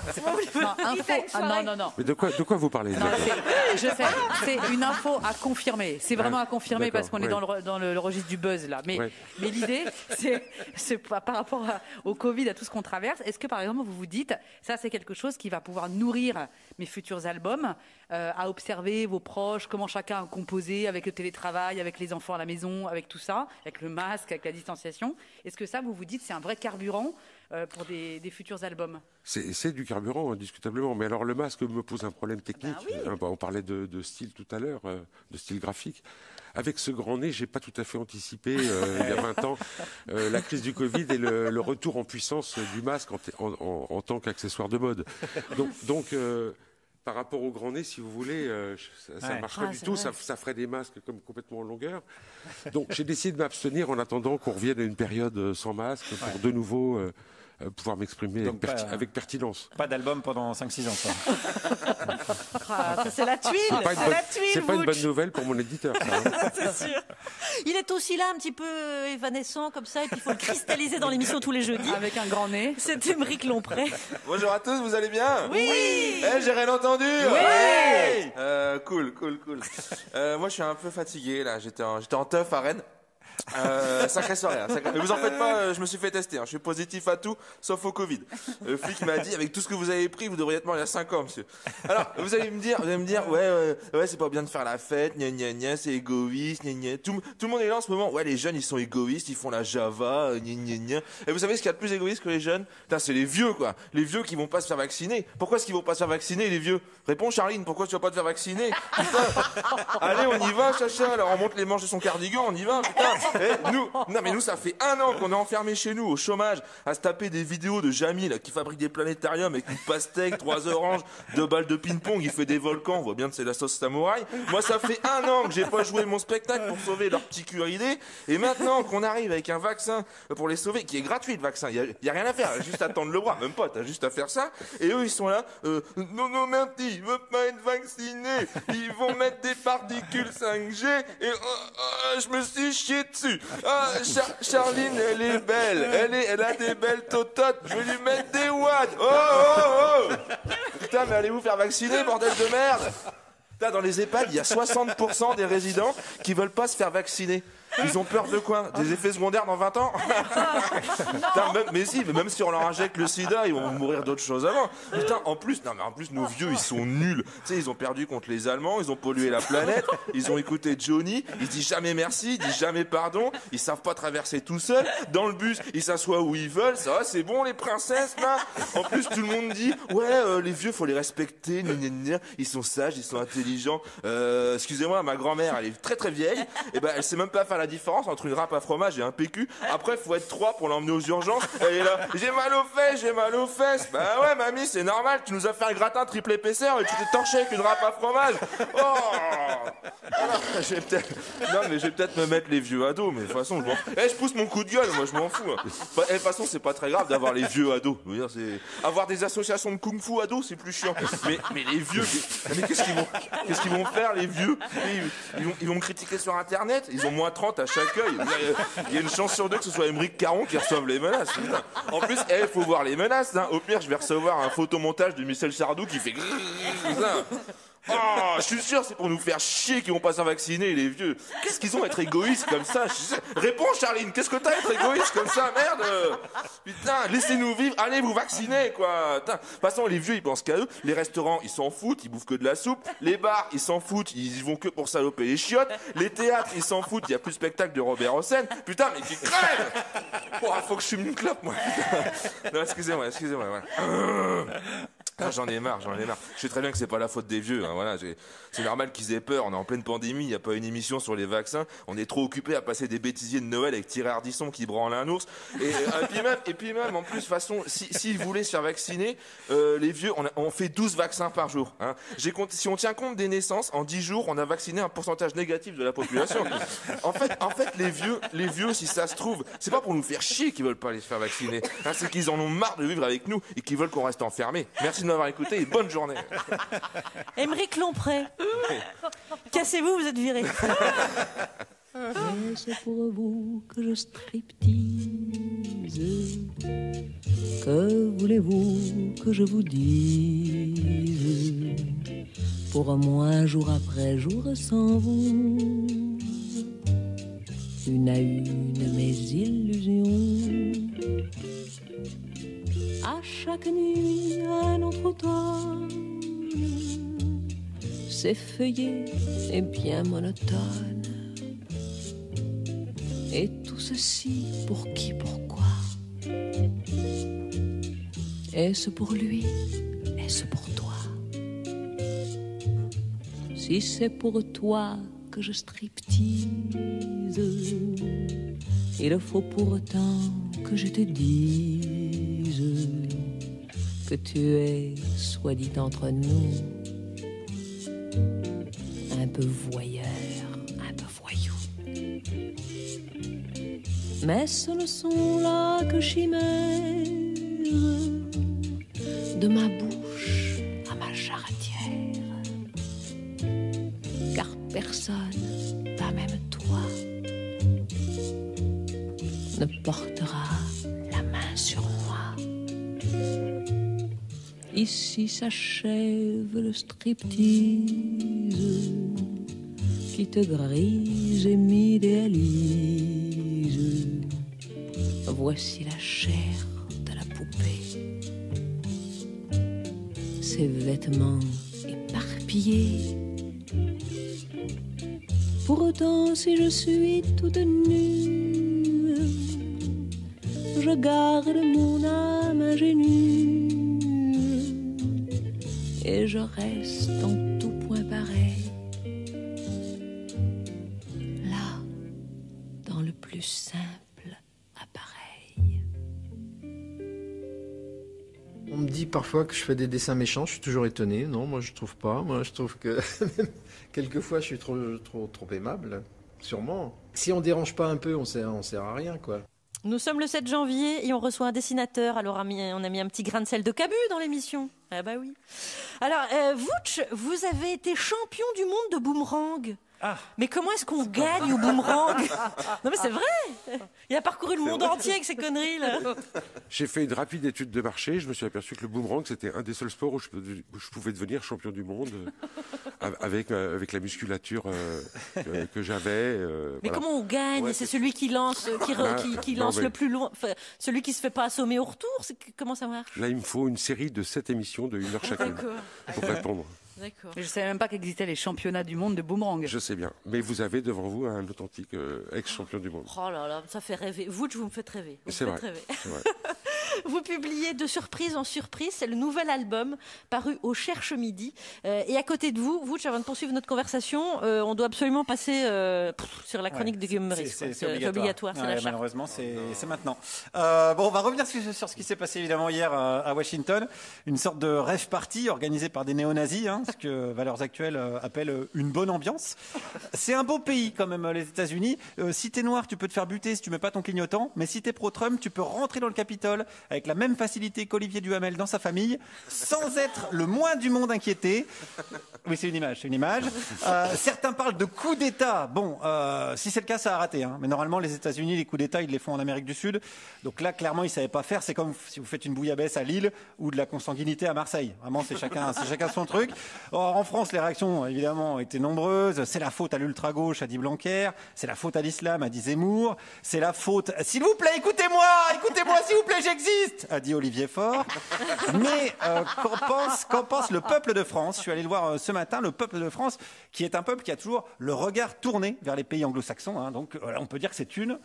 Non. Mais de quoi vous parlez Non, exactement je sais, c'est une info à confirmer. C'est vraiment à confirmer D'accord, parce qu'on est dans le registre du buzz là. Mais l'idée, c'est par rapport au Covid, à tout ce qu'on traverse. Est-ce que par exemple vous vous dites, ça c'est quelque chose qui va pouvoir nourrir mes futurs albums, à observer vos proches, comment chacun a composé avec le télétravail, avec les enfants à la maison, avec tout ça, avec le masque, avec la distanciation. Est-ce que ça, vous vous dites, c'est un vrai carburant pour des futurs albums? C'est du carburant, indiscutablement. Mais alors, le masque me pose un problème technique. On parlait de style tout à l'heure, de style graphique. Avec ce grand nez, j'ai pas tout à fait anticipé, il y a 20 ans, la crise du Covid et le retour en puissance du masque en tant qu'accessoire de mode. Donc par rapport au grand nez, si vous voulez, ça ne marche pas du tout. Ça ferait des masques comme complètement en longueur. Donc j'ai décidé de m'abstenir en attendant qu'on revienne à une période sans masque pour de nouveau pouvoir m'exprimer avec pertinence. Pas d'album pendant 5-6 ans. C'est la tuile. C'est pas une bonne nouvelle pour mon éditeur. Ça, hein. C'est sûr. Il est aussi là un petit peu évanescent comme ça et puis il faut le cristalliser dans l'émission tous les jeudis. Avec un grand nez. C'est Émeric Lompré. Bonjour à tous, vous allez bien? Oui. J'ai rien entendu. Oui. Cool. Moi, je suis un peu fatigué là. J'étais en teuf à Rennes. Sacrée soirée. Mais vous en faites pas, je me suis fait tester. Je suis positif à tout, sauf au Covid. Le flic m'a dit, avec tout ce que vous avez pris, vous devriez être mort il y a 5 ans, monsieur. Alors, vous allez me dire, ouais, c'est pas bien de faire la fête, gna, c'est égoïste, gna. Tout le monde est là en ce moment. Ouais, les jeunes, ils sont égoïstes, ils font la Java, gna. Et vous savez ce qu'il y a de plus égoïste que les jeunes? Putain, c'est les vieux, quoi. Les vieux qui vont pas se faire vacciner. Pourquoi est-ce qu'ils vont pas se faire vacciner, les vieux? Réponds, Charline, pourquoi tu vas pas te faire vacciner? Putain. Allez, on y va, Chacha. Alors, on monte les manches de son cardigan, on y va, putain. Nous, ça fait 1 an qu'on est enfermés chez nous, au chômage, à se taper des vidéos de Jamil, qui fabrique des planétariums avec une pastèque, 3 oranges, 2 balles de ping-pong, il fait des volcans, on voit bien que c'est la sauce samouraï. Moi, ça fait 1 an que j'ai pas joué mon spectacle pour sauver leur petit curidé, et maintenant qu'on arrive avec un vaccin pour les sauver, qui est gratuit le vaccin, y a rien à faire, juste à tendre le bras, même pas, t'as juste à faire ça, et eux ils sont là, non merci, ils veulent pas être vaccinés, ils vont mettre des particules 5G, et je me suis chié dessus. Charline, elle est belle, elle a des belles tototes, je vais lui mettre des watts. Oh putain, mais allez vous faire vacciner, bordel de merde. Putain, dans les EHPAD, il y a 60% des résidents qui veulent pas se faire vacciner. Ils ont peur de quoi? Des effets secondaires dans 20 ans? Putain, même si on leur injecte le sida, ils vont mourir d'autres choses avant. Putain, en plus, nos vieux, ils sont nuls. Tu sais, ils ont perdu contre les Allemands, ils ont pollué la planète, ils ont écouté Johnny, ils disent jamais merci, ils disent jamais pardon, ils savent pas traverser tout seuls. Dans le bus, ils s'assoient où ils veulent, ça va, c'est bon les princesses, là. En plus, tout le monde dit, les vieux, faut les respecter, ils sont sages, ils sont intelligents. Excusez-moi, ma grand-mère, elle est très très vieille, et ben, elle sait même pas faire la différence entre une râpe à fromage et un PQ. Après, faut être 3 pour l'emmener aux urgences. Elle est là, j'ai mal aux fesses. Bah ouais, mamie, c'est normal, tu nous as fait un gratin triple épaisseur et tu t'es torché avec une râpe à fromage. Je vais peut-être me mettre les vieux ados, mais de toute façon, je pousse mon coup de gueule, moi je m'en fous. De toute façon, c'est pas très grave d'avoir les vieux ados. Je veux dire, avoir des associations de kung-fu ados, c'est plus chiant. Mais les vieux, mais qu'est-ce qu'ils vont faire, les vieux? Ils vont me critiquer sur Internet, ils ont moins 30 à chaque œil. Il y a une chance sur 2 que ce soit Aymeric Caron qui reçoive les menaces. En plus, il faut voir les menaces. Au pire, je vais recevoir un photomontage de Michel Sardou qui fait... je suis sûr, c'est pour nous faire chier qu'ils vont pas se vacciner, les vieux. Qu'est-ce qu'ils ont à être égoïstes comme ça? Réponds, Charline, qu'est-ce que t'as à être égoïste comme ça? Merde. Putain, laissez-nous vivre, allez vous vacciner, quoi. Putain. De toute façon, les vieux, ils pensent qu'à eux. Les restaurants, ils s'en foutent, ils bouffent que de la soupe. Les bars, ils s'en foutent, ils y vont que pour saloper les chiottes. Les théâtres, ils s'en foutent, il y a plus de spectacle de Robert Hossein. Putain, mais qui crève. Faut que je fume une clope, moi. Non, excusez-moi, voilà. J'en ai marre. Je sais très bien que c'est pas la faute des vieux. Voilà, c'est normal qu'ils aient peur. On est en pleine pandémie, il n'y a pas une émission sur les vaccins. On est trop occupés à passer des bêtisiers de Noël avec Thierry Ardisson qui branle un ours. Et puis même, en plus, de toute façon, s'ils voulaient se faire vacciner, les vieux, on fait 12 vaccins par jour. Si on tient compte des naissances, en 10 jours, on a vacciné un pourcentage négatif de la population. En fait, les vieux, si ça se trouve, c'est pas pour nous faire chier qu'ils veulent pas aller se faire vacciner. C'est qu'ils en ont marre de vivre avec nous et qu'ils veulent qu'on reste enfermés. Merci de m'avoir écouté et bonne journée. Aymeric Lompré, cassez-vous, vous êtes viré. C'est pour vous que je striptease. Que voulez-vous que je vous dise? Pour moi, jour après jour, sans vous, une à une mes illusions. À chaque nuit, un autre automne s'effeuillé et bien monotone. Et tout ceci pour qui, pourquoi? Est-ce pour lui? Est-ce pour toi? Si c'est pour toi que je striptease, il faut pourtant que je te dise que tu es, soit dit entre nous, un peu voyeur, un peu voyou. Mais ce ne sont là que chimères, de ma bouche à ma charretière. Car personne, pas même toi, ne portera la main sur moi. Ici s'achève le striptease qui te grise et m'idéalise. Voici la chair de la poupée, ses vêtements éparpillés. Pourtant, si je suis toute nue, je garde mon âme ingénue et je reste en tout point pareil. Là, dans le dit parfois que je fais des dessins méchants, je suis toujours étonné. Non, moi je trouve pas. Moi je trouve que quelquefois je suis trop aimable. Sûrement. Si on dérange pas un peu, on sert à rien, quoi. Nous sommes le 7 janvier et on reçoit un dessinateur. Alors on a mis un petit grain de sel de Cabu dans l'émission. Ah bah oui. Alors Vooch, vous avez été champion du monde de boomerang. Ah. Mais comment est-ce qu'on gagne au boomerang? Non mais c'est vrai. Il a parcouru le monde entier avec ces conneries là. J'ai fait une rapide étude de marché. Je me suis aperçu que le boomerang c'était un des seuls sports où je pouvais devenir champion du monde avec la musculature que j'avais. Mais voilà. Comment on gagne? Ouais, c'est celui qui lance, qui lance le plus loin, celui qui se fait pas assommer au retour. Comment ça marche? Là il me faut une série de 7 émissions de 1 heure chacune pour répondre. D'accord. Je ne savais même pas qu'existaient les championnats du monde de boomerang. Je sais bien. Mais vous avez devant vous un authentique ex-champion du monde. Oh là là, ça fait rêver. Vous me faites rêver. C'est vrai. Vous publiez de surprise en surprise. C'est le nouvel album paru au Cherche Midi. Et à côté de vous, avant de poursuivre notre conversation, on doit absolument passer sur la chronique de Guillaume Meurice. C'est obligatoire. Malheureusement, c'est maintenant. On va revenir sur ce qui s'est passé évidemment hier à Washington. Une sorte de rave party organisée par des néo-nazis. Ce que Valeurs Actuelles appelle une bonne ambiance. C'est un beau pays quand même, les États-Unis. Si t'es noir, tu peux te faire buter si tu mets pas ton clignotant, mais si t'es pro-Trump, tu peux rentrer dans le Capitole avec la même facilité qu'Olivier Duhamel dans sa famille, sans être le moins du monde inquiété. Oui, c'est une image. Certains parlent de coup d'État. Bon, si c'est le cas, ça a raté. Mais normalement, les États-Unis, les coups d'État, ils les font en Amérique du Sud. Donc là, clairement, ils savaient pas faire. C'est comme si vous faites une bouillabaisse à Lille ou de la consanguinité à Marseille. Vraiment, c'est chacun son truc. Or, en France, les réactions, évidemment, étaient nombreuses. C'est la faute à l'ultra-gauche, a dit Blanquer. C'est la faute à l'islam, a dit Zemmour. C'est la faute... S'il vous plaît, écoutez-moi, s'il vous plaît, j'existe, a dit Olivier Faure. Mais qu'en pense le peuple de France? Je suis allé le voir ce matin, le peuple de France, qui est un peuple qui a toujours le regard tourné vers les pays anglo-saxons. Donc, on peut dire que c'est une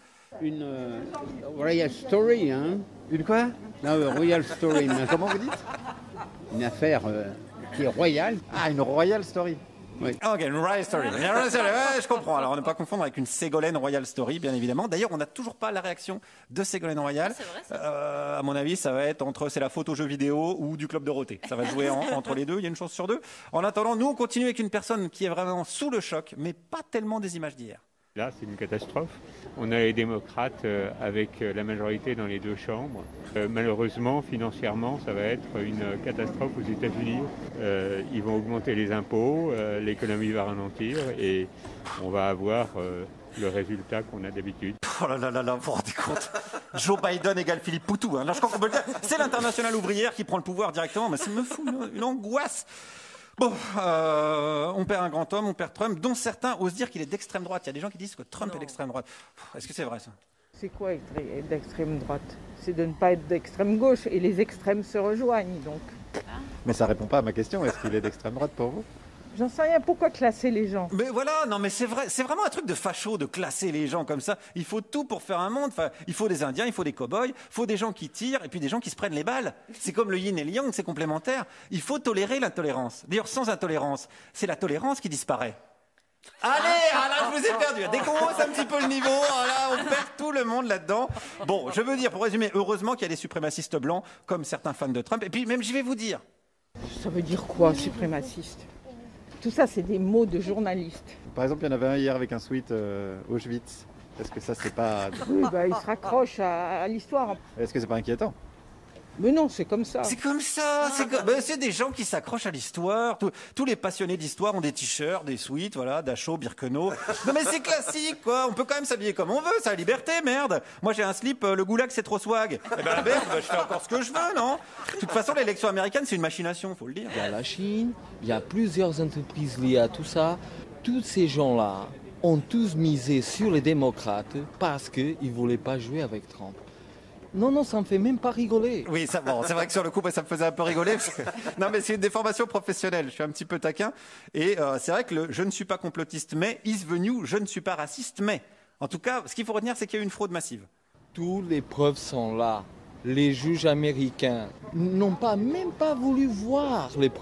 royal story. Une quoi? Non, royal story. Comment vous dites? Une affaire... qui est royale. Ah, une royal story. Oui. Ok, une royal story. Je comprends. Alors, on ne peut pas confondre avec une Ségolène Royal Story, bien évidemment. D'ailleurs, on n'a toujours pas la réaction de Ségolène Royal. C'est vrai, à mon avis, ça va être entre c'est la faute aux jeux vidéo ou du Club Dorothée. Ça va jouer entre les deux. Il y a une chance sur deux. En attendant, nous, on continue avec une personne qui est vraiment sous le choc, mais pas tellement des images d'hier. Là, c'est une catastrophe. On a les démocrates avec la majorité dans les deux chambres. Malheureusement, financièrement, ça va être une catastrophe aux États-Unis. Ils vont augmenter les impôts, l'économie va ralentir et on va avoir le résultat qu'on a d'habitude. Oh là là là là, vous vous rendez compte? Joe Biden égale Philippe Poutou. Là, je crois qu'on peut le dire. C'est l'internationale ouvrière qui prend le pouvoir directement, mais ça me fout une angoisse. Bon, on perd un grand homme, on perd Trump, dont certains osent dire qu'il est d'extrême droite. Il y a des gens qui disent que Trump est d'extrême droite. Est-ce que c'est vrai ça? C'est quoi être d'extrême droite? C'est de ne pas être d'extrême gauche et les extrêmes se rejoignent donc. Mais ça répond pas à ma question. Est-ce qu'il est d'extrême droite pour vous? J'en sais rien, pourquoi classer les gens? Mais voilà, non mais c'est vrai, c'est vraiment un truc de facho de classer les gens comme ça. Il faut tout pour faire un monde. Enfin, il faut des Indiens, il faut des cow-boys, il faut des gens qui tirent et puis des gens qui se prennent les balles. C'est comme le yin et le yang, c'est complémentaire. Il faut tolérer l'intolérance. D'ailleurs, sans intolérance, c'est la tolérance qui disparaît. Allez, là je vous ai perdu. Dès qu'on hausse un petit peu le niveau, là on perd tout le monde là-dedans. Bon, je veux dire, pour résumer, heureusement qu'il y a des suprémacistes blancs, comme certains fans de Trump. Et puis même, je vais vous dire. Ça veut dire quoi, suprémaciste? Tout ça, c'est des mots de journalistes. Par exemple, il y en avait un hier avec un sweat Auschwitz. Est-ce que ça, c'est pas... Oui, il se raccroche à l'histoire. Est-ce que c'est pas inquiétant? Mais non, c'est comme ça. C'est comme ça. C'est des gens qui s'accrochent à l'histoire. Tous les passionnés d'histoire ont des t-shirts, des sweats, voilà, Dachau, Birkenau. Non mais c'est classique, quoi. On peut quand même s'habiller comme on veut. C'est la liberté, merde. Moi, j'ai un slip, le goulag, c'est trop swag. Eh ben, merde, je fais encore ce que je veux, non? De toute façon, l'élection américaine, c'est une machination, faut le dire. Il y a la Chine, il y a plusieurs entreprises liées à tout ça. Tous ces gens-là ont tous misé sur les démocrates parce qu'ils ne voulaient pas jouer avec Trump. Non, ça me fait même pas rigoler. Oui, c'est vrai que sur le coup, ça me faisait un peu rigoler. Parce que... Non, mais c'est une déformation professionnelle. Je suis un petit peu taquin. Et c'est vrai que je ne suis pas complotiste, mais is the new, je ne suis pas raciste, mais. En tout cas, ce qu'il faut retenir, c'est qu'il y a eu une fraude massive. Toutes les preuves sont là. Les juges américains n'ont même pas voulu voir les preuves.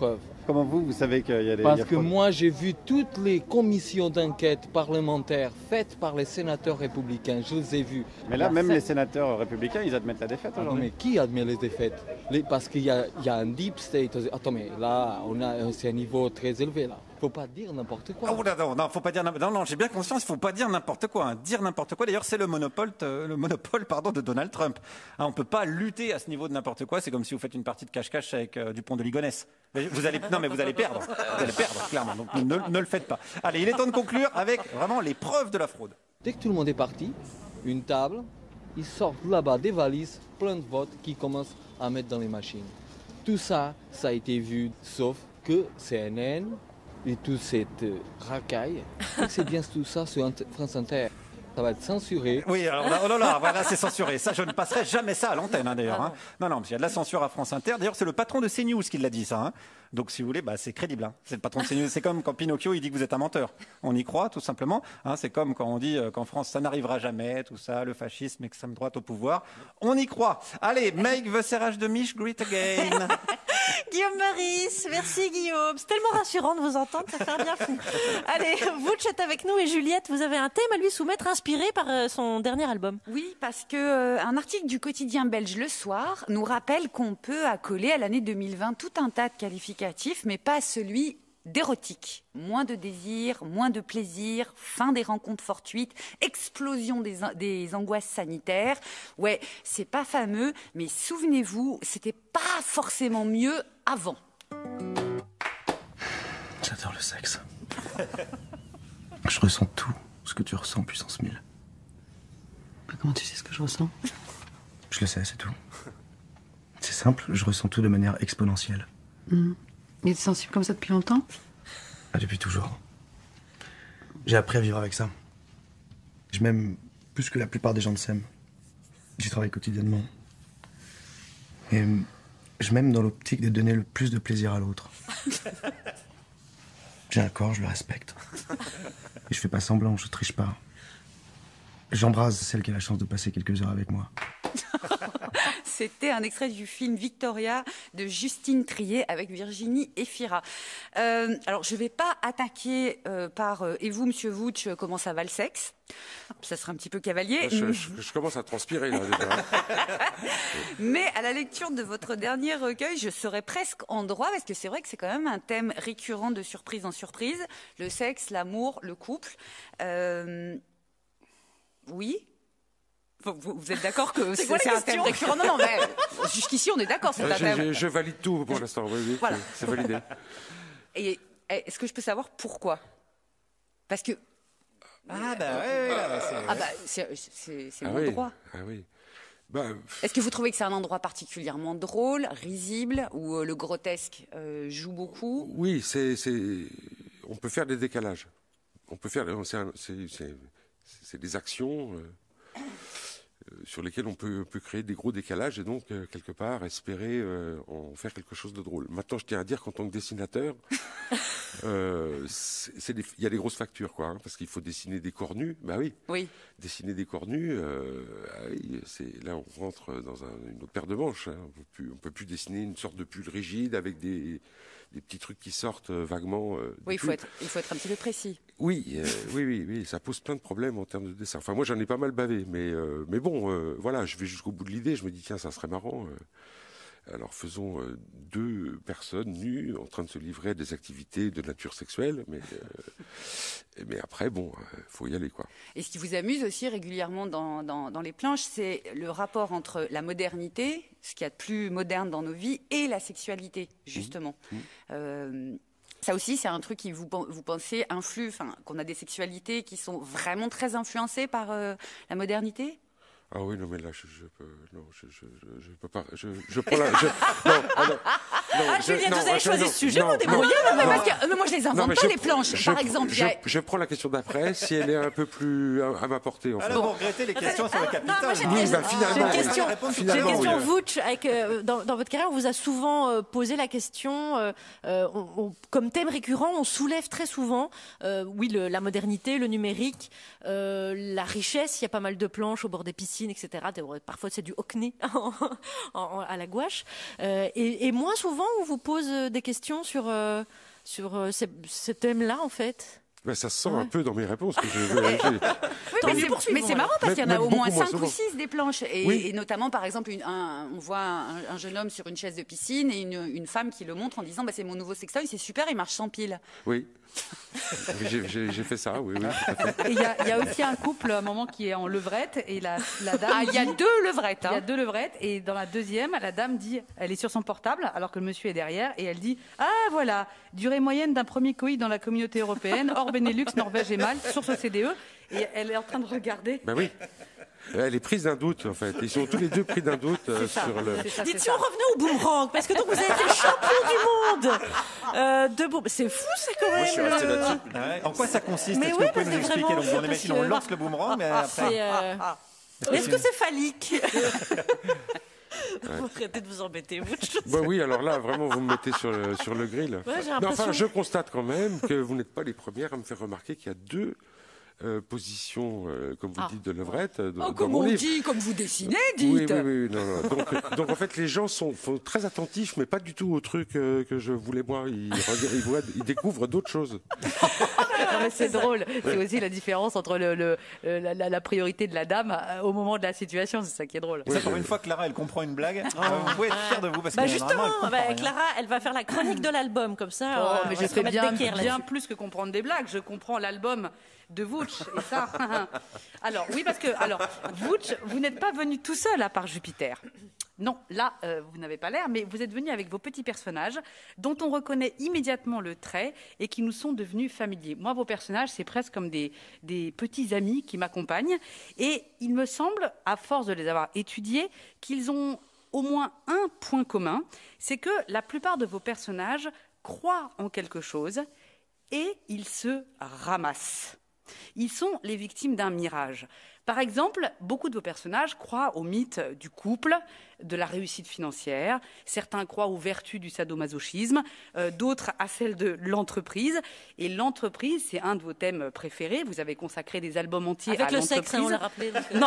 Comment vous savez qu'il y a des... Parce que moi, j'ai vu toutes les commissions d'enquête parlementaires faites par les sénateurs républicains. Je les ai vues. Mais là, même les sénateurs républicains, ils admettent la défaite aujourd'hui. Mais qui admet les défaites? Parce qu'il y a un deep state. Attends, mais là, c'est un niveau très élevé, là. Il ne faut pas dire n'importe quoi. Oh là, non, faut pas dire non, j'ai bien conscience, il ne faut pas dire n'importe quoi. Hein. Dire n'importe quoi, d'ailleurs, c'est le monopole de Donald Trump. Hein, on ne peut pas lutter à ce niveau de n'importe quoi. C'est comme si vous faites une partie de cache-cache avec Dupont de Ligonnès. Vous allez perdre. Vous allez perdre, clairement. Donc ne le faites pas. Allez, il est temps de conclure avec vraiment les preuves de la fraude. Dès que tout le monde est parti, une table, ils sortent là-bas des valises, plein de votes qu'ils commencent à mettre dans les machines. Tout ça, ça a été vu, sauf que CNN et toute cette racaille, c'est bien tout ça sur France Inter. Ça va être censuré. Oui, alors là, oh là là, voilà, c'est censuré. Ça, je ne passerai jamais ça à l'antenne, hein, d'ailleurs. Hein. Non, parce qu'il y a de la censure à France Inter. D'ailleurs, c'est le patron de CNews qui l'a dit, ça. Hein. Donc, si vous voulez, c'est crédible. Hein. C'est le patron de CNews. C'est comme quand Pinocchio, il dit que vous êtes un menteur. On y croit, tout simplement. Hein, c'est comme quand on dit qu'en France, ça n'arrivera jamais, tout ça, le fascisme, extrême droite au pouvoir. On y croit. Allez, make the serrage de Mich great again. Guillaume Meurice, merci Guillaume. C'est tellement rassurant de vous entendre, ça fait un bien fou. Allez, Vouch est avec nous et Juliette, vous avez un thème à lui soumettre inspiré par son dernier album. Oui, parce que un article du quotidien belge Le Soir nous rappelle qu'on peut accoler à l'année 2020 tout un tas de qualificatifs, mais pas celui d'érotique. Moins de désir, moins de plaisir, fin des rencontres fortuites, explosion des angoisses sanitaires. Ouais, c'est pas fameux, mais souvenez-vous, c'était pas forcément mieux avant. J'adore le sexe. Je ressens tout ce que tu ressens, puissance 1000. Comment tu sais ce que je ressens? Je le sais, c'est tout. C'est simple, je ressens tout de manière exponentielle. Il est sensible comme ça depuis longtemps? Depuis toujours. J'ai appris à vivre avec ça. Je m'aime plus que la plupart des gens ne s'aiment. J'y travaille quotidiennement. Et je m'aime dans l'optique de donner le plus de plaisir à l'autre. J'ai un corps, je le respecte. Et je fais pas semblant, je triche pas. J'embrase celle qui a la chance de passer quelques heures avec moi. C'était un extrait du film Victoria de Justine Triet avec Virginie Efira. Alors, je ne vais pas attaquer par « Et vous, monsieur Vouch, comment ça va le sexe ?» Ça serait un petit peu cavalier. Je commence à transpirer, là, déjà. Mais à la lecture de votre dernier recueil, je serais presque en droit, parce que c'est vrai que c'est quand même un thème récurrent de surprise en surprise. Le sexe, l'amour, le couple. Oui. Vous êtes d'accord que c'est un thème récurrent? Non, mais jusqu'ici, on est d'accord, c'est un thème. Je valide tout pour l'instant, oui, voilà. C'est validé. Et est-ce que je peux savoir pourquoi? Parce que... c'est mon droit. Ah oui. Est-ce que vous trouvez que c'est un endroit particulièrement drôle, risible, où le grotesque joue beaucoup? Oui, on peut faire des décalages. On peut faire... C'est des actions... sur lesquels on peut créer des gros décalages et donc, quelque part, espérer en faire quelque chose de drôle. Maintenant, je tiens à dire qu'en tant que dessinateur, il y a des grosses factures, quoi, hein, parce qu'il faut dessiner des corps nus. Bah oui. Dessiner des corps nus, là, on rentre dans une autre paire de manches. Hein. On peut plus dessiner une sorte de pull rigide avec des petits trucs qui sortent vaguement. Oui, il faut être un petit peu précis. Oui, ça pose plein de problèmes en termes de dessin. Enfin, moi, j'en ai pas mal bavé, mais bon, voilà, je vais jusqu'au bout de l'idée. Je me dis, tiens, ça serait marrant. Alors, faisons 2 personnes nues en train de se livrer à des activités de nature sexuelle, mais après, bon, faut y aller, quoi. Et ce qui vous amuse aussi régulièrement dans les planches, c'est le rapport entre la modernité, ce qu'il y a de plus moderne dans nos vies, et la sexualité, justement. Ça aussi, c'est un truc qui, vous pensez, qu'on a des sexualités qui sont vraiment très influencées par la modernité? Ah oui, non, mais là, je peux pas. Je prends la. Juliette, vous avez choisi ce sujet, vous débrouillez. Mais moi, je les invente pas, les planches, par exemple. Je prends la question d'après, si elle est un peu plus à ma portée, en fait. Alors, vous regrettez les questions sur le capital. Finalement, j'ai une question, Vouch, dans votre carrière, on vous a souvent posé la question, comme thème récurrent, on soulève très souvent, la modernité, le numérique, la richesse, il y a pas mal de planches au bord des piscines, piscine, etc. Parfois, c'est du hockney à la gouache. Et moins souvent, on vous pose des questions sur ce thème-là, en fait. Ben, ça se sent un peu dans mes réponses. Que Mais c'est marrant parce qu'il y en a au moins 5 souvent. ou 6 des planches. Et notamment, par exemple, on voit un jeune homme sur une chaise de piscine et une femme qui le montre en disant c'est mon nouveau sextoy, c'est super, il marche sans pile. Oui. J'ai fait ça, oui. Tout à fait. Et il y a aussi un couple, à un moment, qui est en levrette. Et la dame. Il y a 2 levrettes. Il y a 2 levrettes. Et dans la deuxième, la dame dit, elle est sur son portable, alors que le monsieur est derrière. Et elle dit, voilà, durée moyenne d'un premier coït dans la communauté européenne, hors Benelux, Norvège et Malte, source OCDE. Et elle est en train de regarder. Ben oui. Elle est prise d'un doute, en fait. Ils sont tous les deux pris d'un doute sur le... Dites, si on revenait au boomerang, parce que donc vous avez été champion du monde c'est fou, c'est quand même... Moi, je suis resté là-dessus. En quoi ça consiste? Mais Est-ce oui, que vous pouvez parce nous que expliquer? vraiment, Donc, on imagine, on lance le boomerang, mais après... Est-ce que c'est phallique? Vous arrêtez de vous embêter, vous. Bah oui, alors là, vraiment, vous me mettez sur le grill. Ouais, j'ai Mais l'impression. enfin, je constate quand même que vous n'êtes pas les premières à me faire remarquer qu'il y a 2 positions, comme vous dites, de levrette dans Comme mon on livre. dit, comme vous dessinez, Oui, dites. oui. Non. Donc en fait, les gens sont très attentifs, mais pas du tout au truc que je voulais moi. Ils découvrent d'autres choses. C'est drôle. C'est aussi la différence entre la priorité de la dame au moment de la situation. C'est ça qui est drôle. Ça, pour une fois, Clara, elle comprend une blague. Vous pouvez être fier de vous parce que justement, vraiment, elle comprend Clara, elle va faire la chronique de l'album, comme ça. Mais je fais bien plus que comprendre des blagues. Je comprends l'album de Vooch et ça. Alors oui, parce que Vooch, vous n'êtes pas venu tout seul à part Jupiter. Non, là, vous n'avez pas l'air, mais vous êtes venu avec vos petits personnages dont on reconnaît immédiatement le trait et qui nous sont devenus familiers. Moi, vos personnages, c'est presque comme des petits amis qui m'accompagnent. Et il me semble, à force de les avoir étudiés, qu'ils ont au moins un point commun, c'est que la plupart de vos personnages croient en quelque chose et ils se ramassent. Ils sont les victimes d'un mirage. Par exemple, beaucoup de vos personnages croient au mythe du couple, de la réussite financière. Certains croient aux vertus du sadomasochisme, d'autres à celles de l'entreprise. Et l'entreprise, c'est un de vos thèmes préférés. Vous avez consacré des albums entiers à l'entreprise. Avec le sexe, on l'a rappelé. Non,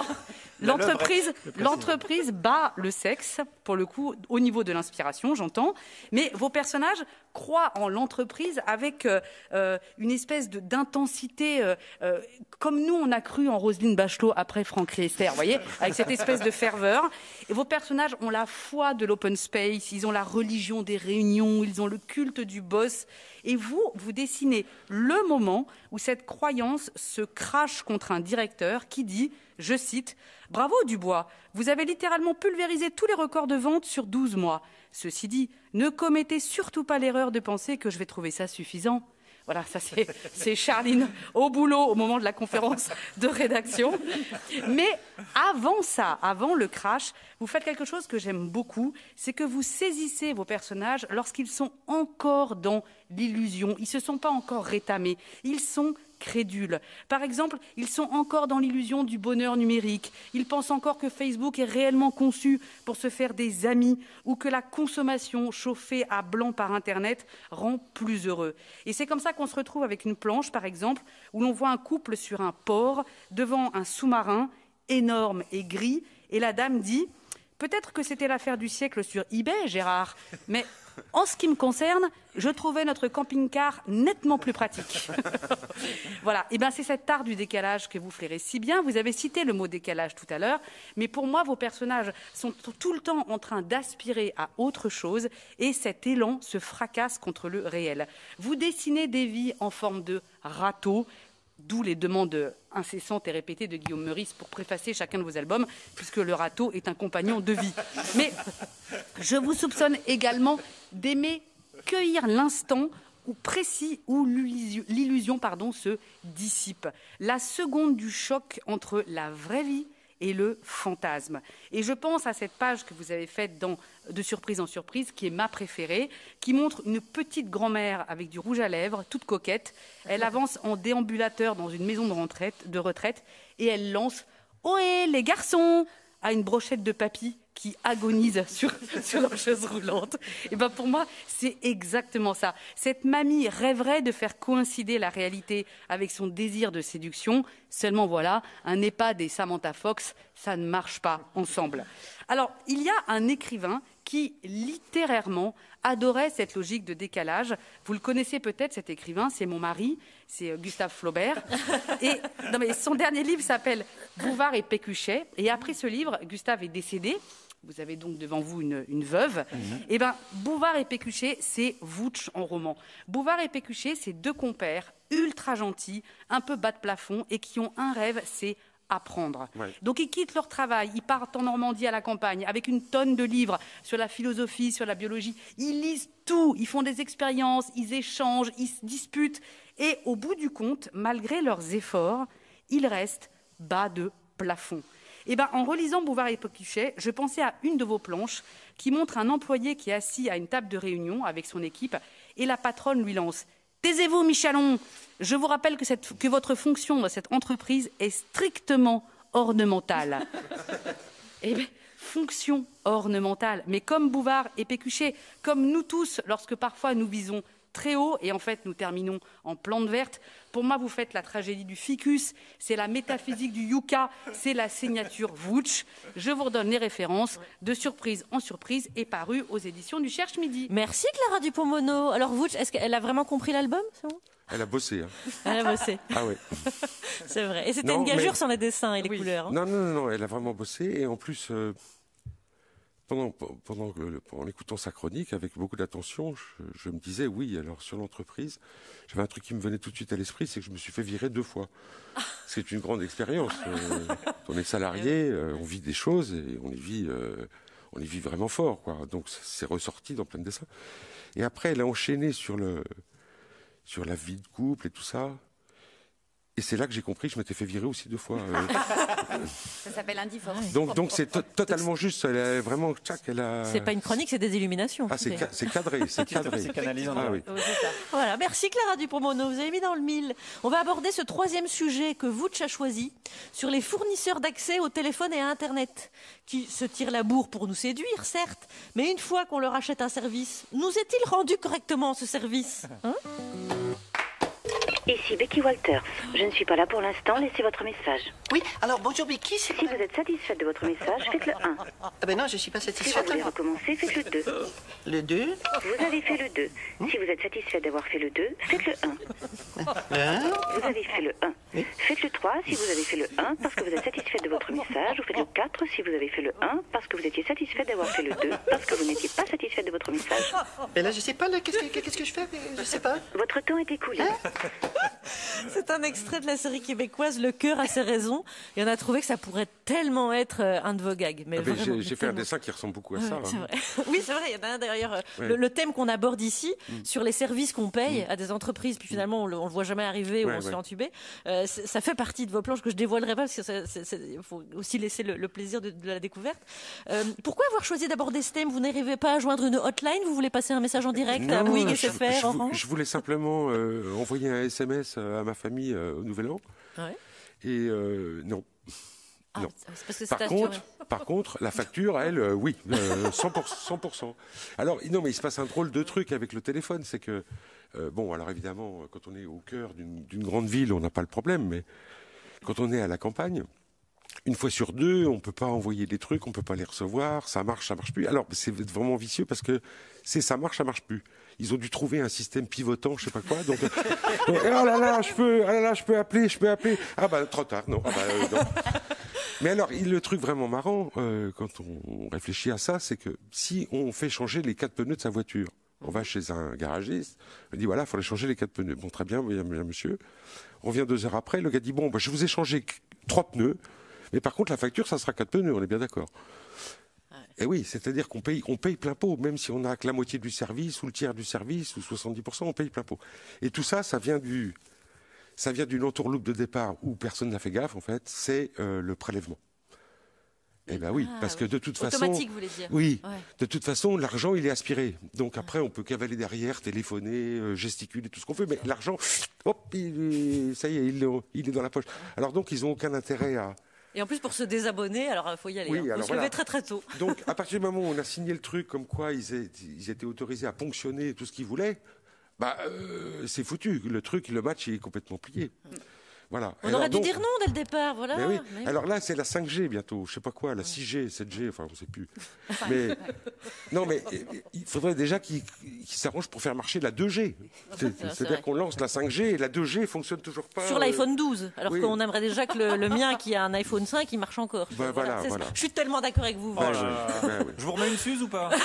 l'entreprise bat le sexe, pour le coup, au niveau de l'inspiration, j'entends. Mais vos personnages croient en l'entreprise avec une espèce d'intensité, comme nous, on a cru en Roselyne Bachelot après Franck Riester, vous voyez, avec cette espèce de ferveur. Et vos personnages ont la foi de l'open space, ils ont la religion des réunions, ils ont le culte du boss. Et vous dessinez le moment où cette croyance se crache contre un directeur qui dit, je cite, « Bravo Dubois, vous avez littéralement pulvérisé tous les records de vente sur 12 mois. Ceci dit, ne commettez surtout pas l'erreur de penser que je vais trouver ça suffisant. » Voilà, ça c'est Charline au boulot au moment de la conférence de rédaction. Mais avant ça, avant le crash, vous faites quelque chose que j'aime beaucoup, c'est que vous saisissez vos personnages lorsqu'ils sont encore dans l'illusion. Ils ne se sont pas encore rétamés, ils sont crédules. Par exemple, ils sont encore dans l'illusion du bonheur numérique. Ils pensent encore que Facebook est réellement conçu pour se faire des amis ou que la consommation chauffée à blanc par Internet rend plus heureux. Et c'est comme ça qu'on se retrouve avec une planche, par exemple, où l'on voit un couple sur un port devant un sous-marin énorme et gris. Et la dame dit « Peut-être que c'était l'affaire du siècle sur eBay, Gérard, mais... En ce qui me concerne, je trouvais notre camping-car nettement plus pratique. » Voilà, et bien c'est cet art du décalage que vous flairez si bien. Vous avez cité le mot décalage tout à l'heure, mais pour moi, vos personnages sont tout le temps en train d'aspirer à autre chose et cet élan se fracasse contre le réel. Vous dessinez des vies en forme de râteau, d'où les demandes incessantes et répétées de Guillaume Meurice pour préfacer chacun de vos albums, puisque le râteau est un compagnon de vie. Mais je vous soupçonne également d'aimer cueillir l'instant précis où l'illusion se dissipe. La seconde du choc entre la vraie vie et le fantasme. Et je pense à cette page que vous avez faite de Surprise en Surprise, qui est ma préférée, qui montre une petite grand-mère avec du rouge à lèvres, toute coquette. Elle avance en déambulateur dans une maison de retraite et elle lance « Ohé, les garçons !» à une brochette de papy qui agonisent sur leur chaise roulante. Et ben pour moi, c'est exactement ça. Cette mamie rêverait de faire coïncider la réalité avec son désir de séduction. Seulement voilà, un EHPAD et Samantha Fox, ça ne marche pas ensemble. Alors, il y a un écrivain qui, littérairement, adorait cette logique de décalage. Vous le connaissez peut-être, cet écrivain, c'est mon mari, c'est Gustave Flaubert. Et son dernier livre s'appelle Bouvard et Pécuchet. Et après ce livre, Gustave est décédé. Vous avez donc devant vous une veuve. Et ben, Bouvard et Pécuchet, c'est Vooch en roman. Bouvard et Pécuchet, c'est deux compères ultra gentils, un peu bas de plafond, et qui ont un rêve, c'est apprendre. Ouais. Donc ils quittent leur travail, ils partent en Normandie à la campagne avec une tonne de livres sur la philosophie, sur la biologie. Ils lisent tout, ils font des expériences, ils échangent, ils se disputent. Et au bout du compte, malgré leurs efforts, ils restent bas de plafond. Et ben, en relisant Bouvard et Pécuchet, je pensais à une de vos planches qui montre un employé qui est assis à une table de réunion avec son équipe et la patronne lui lance « Taisez-vous, Michalon ! Je vous rappelle que votre fonction dans cette entreprise est strictement ornementale. » Eh bien, fonction ornementale. Mais comme Bouvard et Pécuchet, comme nous tous, lorsque parfois nous visons très haut et en fait nous terminons en plante verte. Pour moi, vous faites la tragédie du ficus, c'est la métaphysique du yucca, c'est la signature Vooch. Je vous redonne les références de Surprise en Surprise et paru aux éditions du Cherche Midi. Merci Clara Dupont-Mono. Alors Vooch, est-ce qu'elle a vraiment compris l'album? Elle a bossé. Hein. Elle a bossé. Ah oui. C'est vrai. Et c'était une gageure sans les dessins et les couleurs. Hein. Non, elle a vraiment bossé. Et en plus, pendant écoutant sa chronique, avec beaucoup d'attention, je me disais, oui, alors sur l'entreprise, j'avais un truc qui me venait tout de suite à l'esprit, c'est que je me suis fait virer 2 fois. C'est une grande expérience. On est salarié, on vit des choses et on les vit vraiment fort, quoi. Donc c'est ressorti dans plein de dessins. Et après, elle a enchaîné sur la vie de couple et tout ça. Et c'est là que j'ai compris que je m'étais fait virer aussi 2 fois. Ça s'appelle un divorce. Donc c'est totalement juste. Elle a vraiment... C'est pas une chronique, c'est des illuminations. Ah, c'est cadré, c'est cadré. C'est canalisé en oui. Voilà, merci Clara Dupont-Mono, vous avez mis dans le mille. On va aborder ce 3e sujet que Vooch a choisi, sur les fournisseurs d'accès au téléphone et à Internet, qui se tirent la bourre pour nous séduire, certes, mais une fois qu'on leur achète un service, nous est-il rendu correctement ce service, hein? Ici Becky Walters. Je ne suis pas là pour l'instant, laissez votre message. Oui, alors bonjour Becky, c'est... Si vous êtes satisfaite de votre message, faites le 1. Ah ben non, je suis pas Si satisfaite. vous voulez recommencer, faites le 2. Le 2. Vous avez fait le 2. Si vous êtes satisfaite d'avoir fait le 2, faites le 1. Vous avez fait le 1. Faites le 3 si vous avez fait le 1 parce que vous êtes satisfaite de votre message. Ou faites le 4 si vous avez fait le 1 parce que vous étiez satisfaite d'avoir fait le 2 parce que vous n'étiez pas satisfaite de votre message. Mais là, je sais pas, qu'est-ce que je fais? Je sais pas. Votre temps est écoulé. C'est un extrait de la série québécoise Le cœur a ses raisons. Et on a trouvé que ça pourrait tellement être un de vos gags. Mais j'ai fait un dessin qui ressemble beaucoup à ça. C'est hein. vrai. Oui, c'est vrai. Il y en a un d'ailleurs. Le thème qu'on aborde ici, sur les services qu'on paye à des entreprises, puis finalement on le voit jamais arriver ou on se fait entuber. Ça fait partie de vos planches que je dévoilerai pas parce qu'il faut aussi laisser le plaisir de la découverte. Pourquoi avoir choisi d'aborder ce thème? Vous n'arrivez pas à joindre une hotline? Vous voulez passer un message en direct à Bouygues, SFR, Orange? Je voulais simplement envoyer un SMS à ma famille au Nouvel An. Ouais. Et non. Ah, non. Parce que Par contre, la facture, elle, oui, 100%. Alors, non, mais il se passe un drôle de truc avec le téléphone, c'est que, bon, alors évidemment, quand on est au cœur d'une grande ville, on n'a pas le problème, mais quand on est à la campagne, une fois sur 2, on peut pas envoyer des trucs, on peut pas les recevoir, ça marche plus. Alors, c'est vraiment vicieux parce que ça marche plus. Ils ont dû trouver un système pivotant, je sais pas quoi. Donc, oh là là, je peux appeler. Ah bah trop tard, non. Non. Mais alors, le truc vraiment marrant, quand on réfléchit à ça, c'est que si on fait changer les 4 pneus de sa voiture, on va chez un garagiste, on dit voilà, il faudrait changer les 4 pneus. Bon, très bien, monsieur. On revient 2 heures après, le gars dit bon, je vous ai changé 3 pneus, mais par contre la facture, ça sera 4 pneus, on est bien d'accord. Et oui, c'est-à-dire qu'on paye plein pot, même si on n'a que la moitié du service, ou le tiers du service, ou 70%, on paye plein pot. Et tout ça, ça vient d'une entourloupe de départ où personne n'a fait gaffe, en fait, c'est le prélèvement. Eh ben oui, parce que de toute façon... Automatique, vous voulez dire. Oui, de toute façon, l'argent, il est aspiré. Donc après, on peut cavaler derrière, téléphoner, gesticuler, tout ce qu'on veut, mais l'argent, hop, ça y est, il est dans la poche. Alors donc, ils n'ont aucun intérêt Et en plus, pour se désabonner, alors il faut y aller. Oui, Il faut alors se lever voilà. très très tôt. Donc, à partir du moment où on a signé le truc comme quoi ils étaient autorisés à ponctionner tout ce qu'ils voulaient, c'est foutu. Le match, il est complètement plié. Voilà. On aurait dû dire non dès le départ, voilà. Mais oui. Mais- Alors là, c'est la 5G bientôt, je sais pas quoi, la 6G, 7G, enfin, on ne sait plus. Mais non, mais il faudrait déjà qu'ils s'arrangent pour faire marcher la 2G. C'est-à-dire qu'on lance la 5G et la 2G fonctionne toujours pas. Sur l'iPhone 12, alors oui. qu'on aimerait déjà que le mien, qui a un iPhone 5, il marche encore. Voilà. Je suis tellement d'accord avec vous. Je vous remets une Suze ou pas?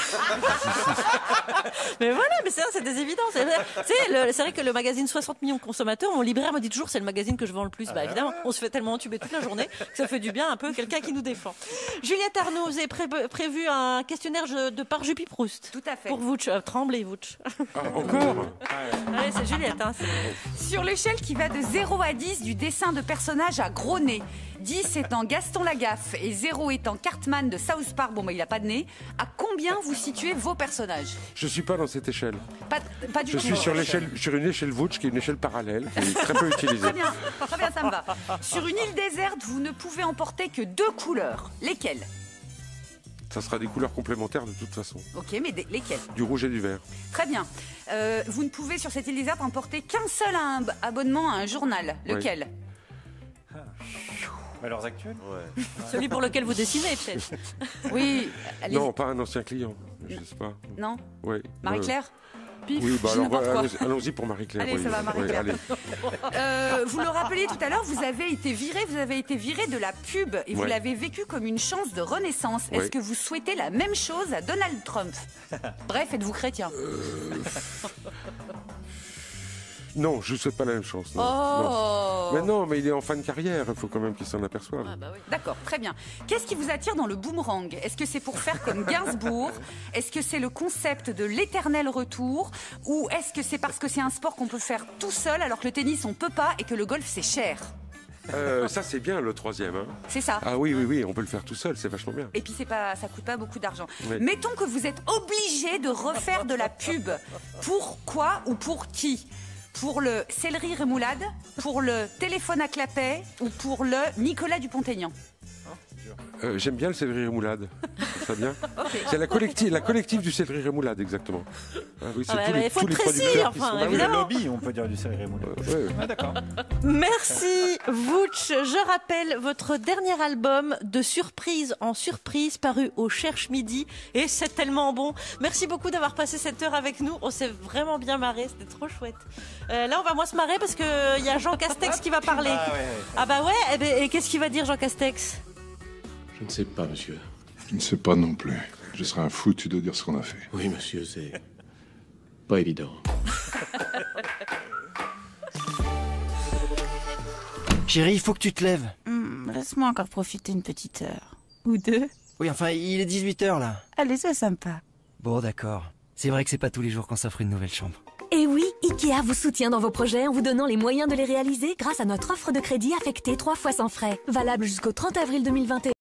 Mais voilà, mais c'est des évidences. C'est vrai que le magazine 60 millions de consommateurs, mon libraire me dit toujours c'est le magazine que je vends le plus. Bah évidemment, on se fait tellement entuber toute la journée que ça fait du bien un peu quelqu'un qui nous défend. Juliette Arnaud, vous avez prévu un questionnaire de par Juppie Proust. Tout à fait. Pour vous, tremblez vous. Encore Allez, c'est Juliette. Sur l'échelle qui va de 0 à 10 du dessin de personnage à gros nez, 10 étant Gaston Lagaffe et 0 étant Cartman de South Park, bon bah il a pas de nez, à combien vous situez vos personnages? Je suis pas dans cette échelle. Pas du Je tout. suis sur une échelle Vouch, qui est une échelle parallèle, qui est très peu utilisée. Très bien, ça me va. Sur une île déserte, vous ne pouvez emporter que 2 couleurs. Lesquelles? Ça sera des couleurs complémentaires de toute façon. Ok, mais lesquelles? Du rouge et du vert. Très bien. Vous ne pouvez sur cette île déserte emporter qu'un seul abonnement à un journal. Lequel? Valeurs actuelles? Celui pour lequel vous dessinez, peut-être. Oui. Non, pas un ancien client. Je sais pas. Non. Oui. Marie-Claire? Pif, oui, je dis n'importe quoi. allons-y pour Marie-Claire. Allez, oui, ça va, Marie-Claire. allez. Vous le rappeliez tout à l'heure, vous avez été viré de la pub et vous Ouais. l'avez vécu comme une chance de renaissance. Ouais. Est-ce que vous souhaitez la même chose à Donald Trump? Bref, êtes-vous chrétien? Non, je ne souhaite pas la même chose. Non, Oh. non. Mais il est en fin de carrière, il faut quand même qu'il s'en aperçoive. D'accord, très bien. Qu'est-ce qui vous attire dans le boomerang? Est-ce que c'est pour faire comme Gainsbourg? Est-ce que c'est le concept de l'éternel retour? Ou est-ce que c'est parce que c'est un sport qu'on peut faire tout seul alors que le tennis on peut pas et que le golf c'est cher? Ça, c'est bien le troisième. Hein. C'est ça. Ah oui, on peut le faire tout seul, c'est vachement bien. Et puis ça coûte pas beaucoup d'argent. Oui. Mettons que vous êtes obligé de refaire de la pub. Pour quoi ou pour qui? Pour le céleri rémoulade, pour le téléphone à clapet ou pour le Nicolas Dupont-Aignan? J'aime bien le céleri rémoulade. C'est bien. Ok. C'est la collective du céleri rémoulade, exactement. Ah oui, c'est faut tous être les précis, producteurs enfin, qui sont... évidemment. Le lobby, on peut dire du céleri rémoulade. Ah, d'accord. Merci Vouch. Je rappelle votre dernier album de surprise en surprise paru au Cherche Midi et c'est tellement bon. Merci beaucoup d'avoir passé cette heure avec nous. On s'est vraiment bien marré, c'était trop chouette. Là on va moins se marrer parce que il y a Jean Castex qui va parler. Ah bah ouais, et qu'est-ce qu'il va dire Jean Castex? Je ne sais pas, monsieur. Je ne sais pas non plus. Je serais un foutu de dire ce qu'on a fait. Oui, monsieur, c'est pas évident. Chérie, il faut que tu te lèves. Laisse-moi encore profiter une petite heure. Ou deux. Oui, enfin, il est 18h là. Allez, sois sympa. Bon, d'accord. C'est vrai que c'est pas tous les jours qu'on s'offre une nouvelle chambre. Et oui, Ikea vous soutient dans vos projets en vous donnant les moyens de les réaliser grâce à notre offre de crédit affectée 3 fois sans frais. Valable jusqu'au 30 avril 2021.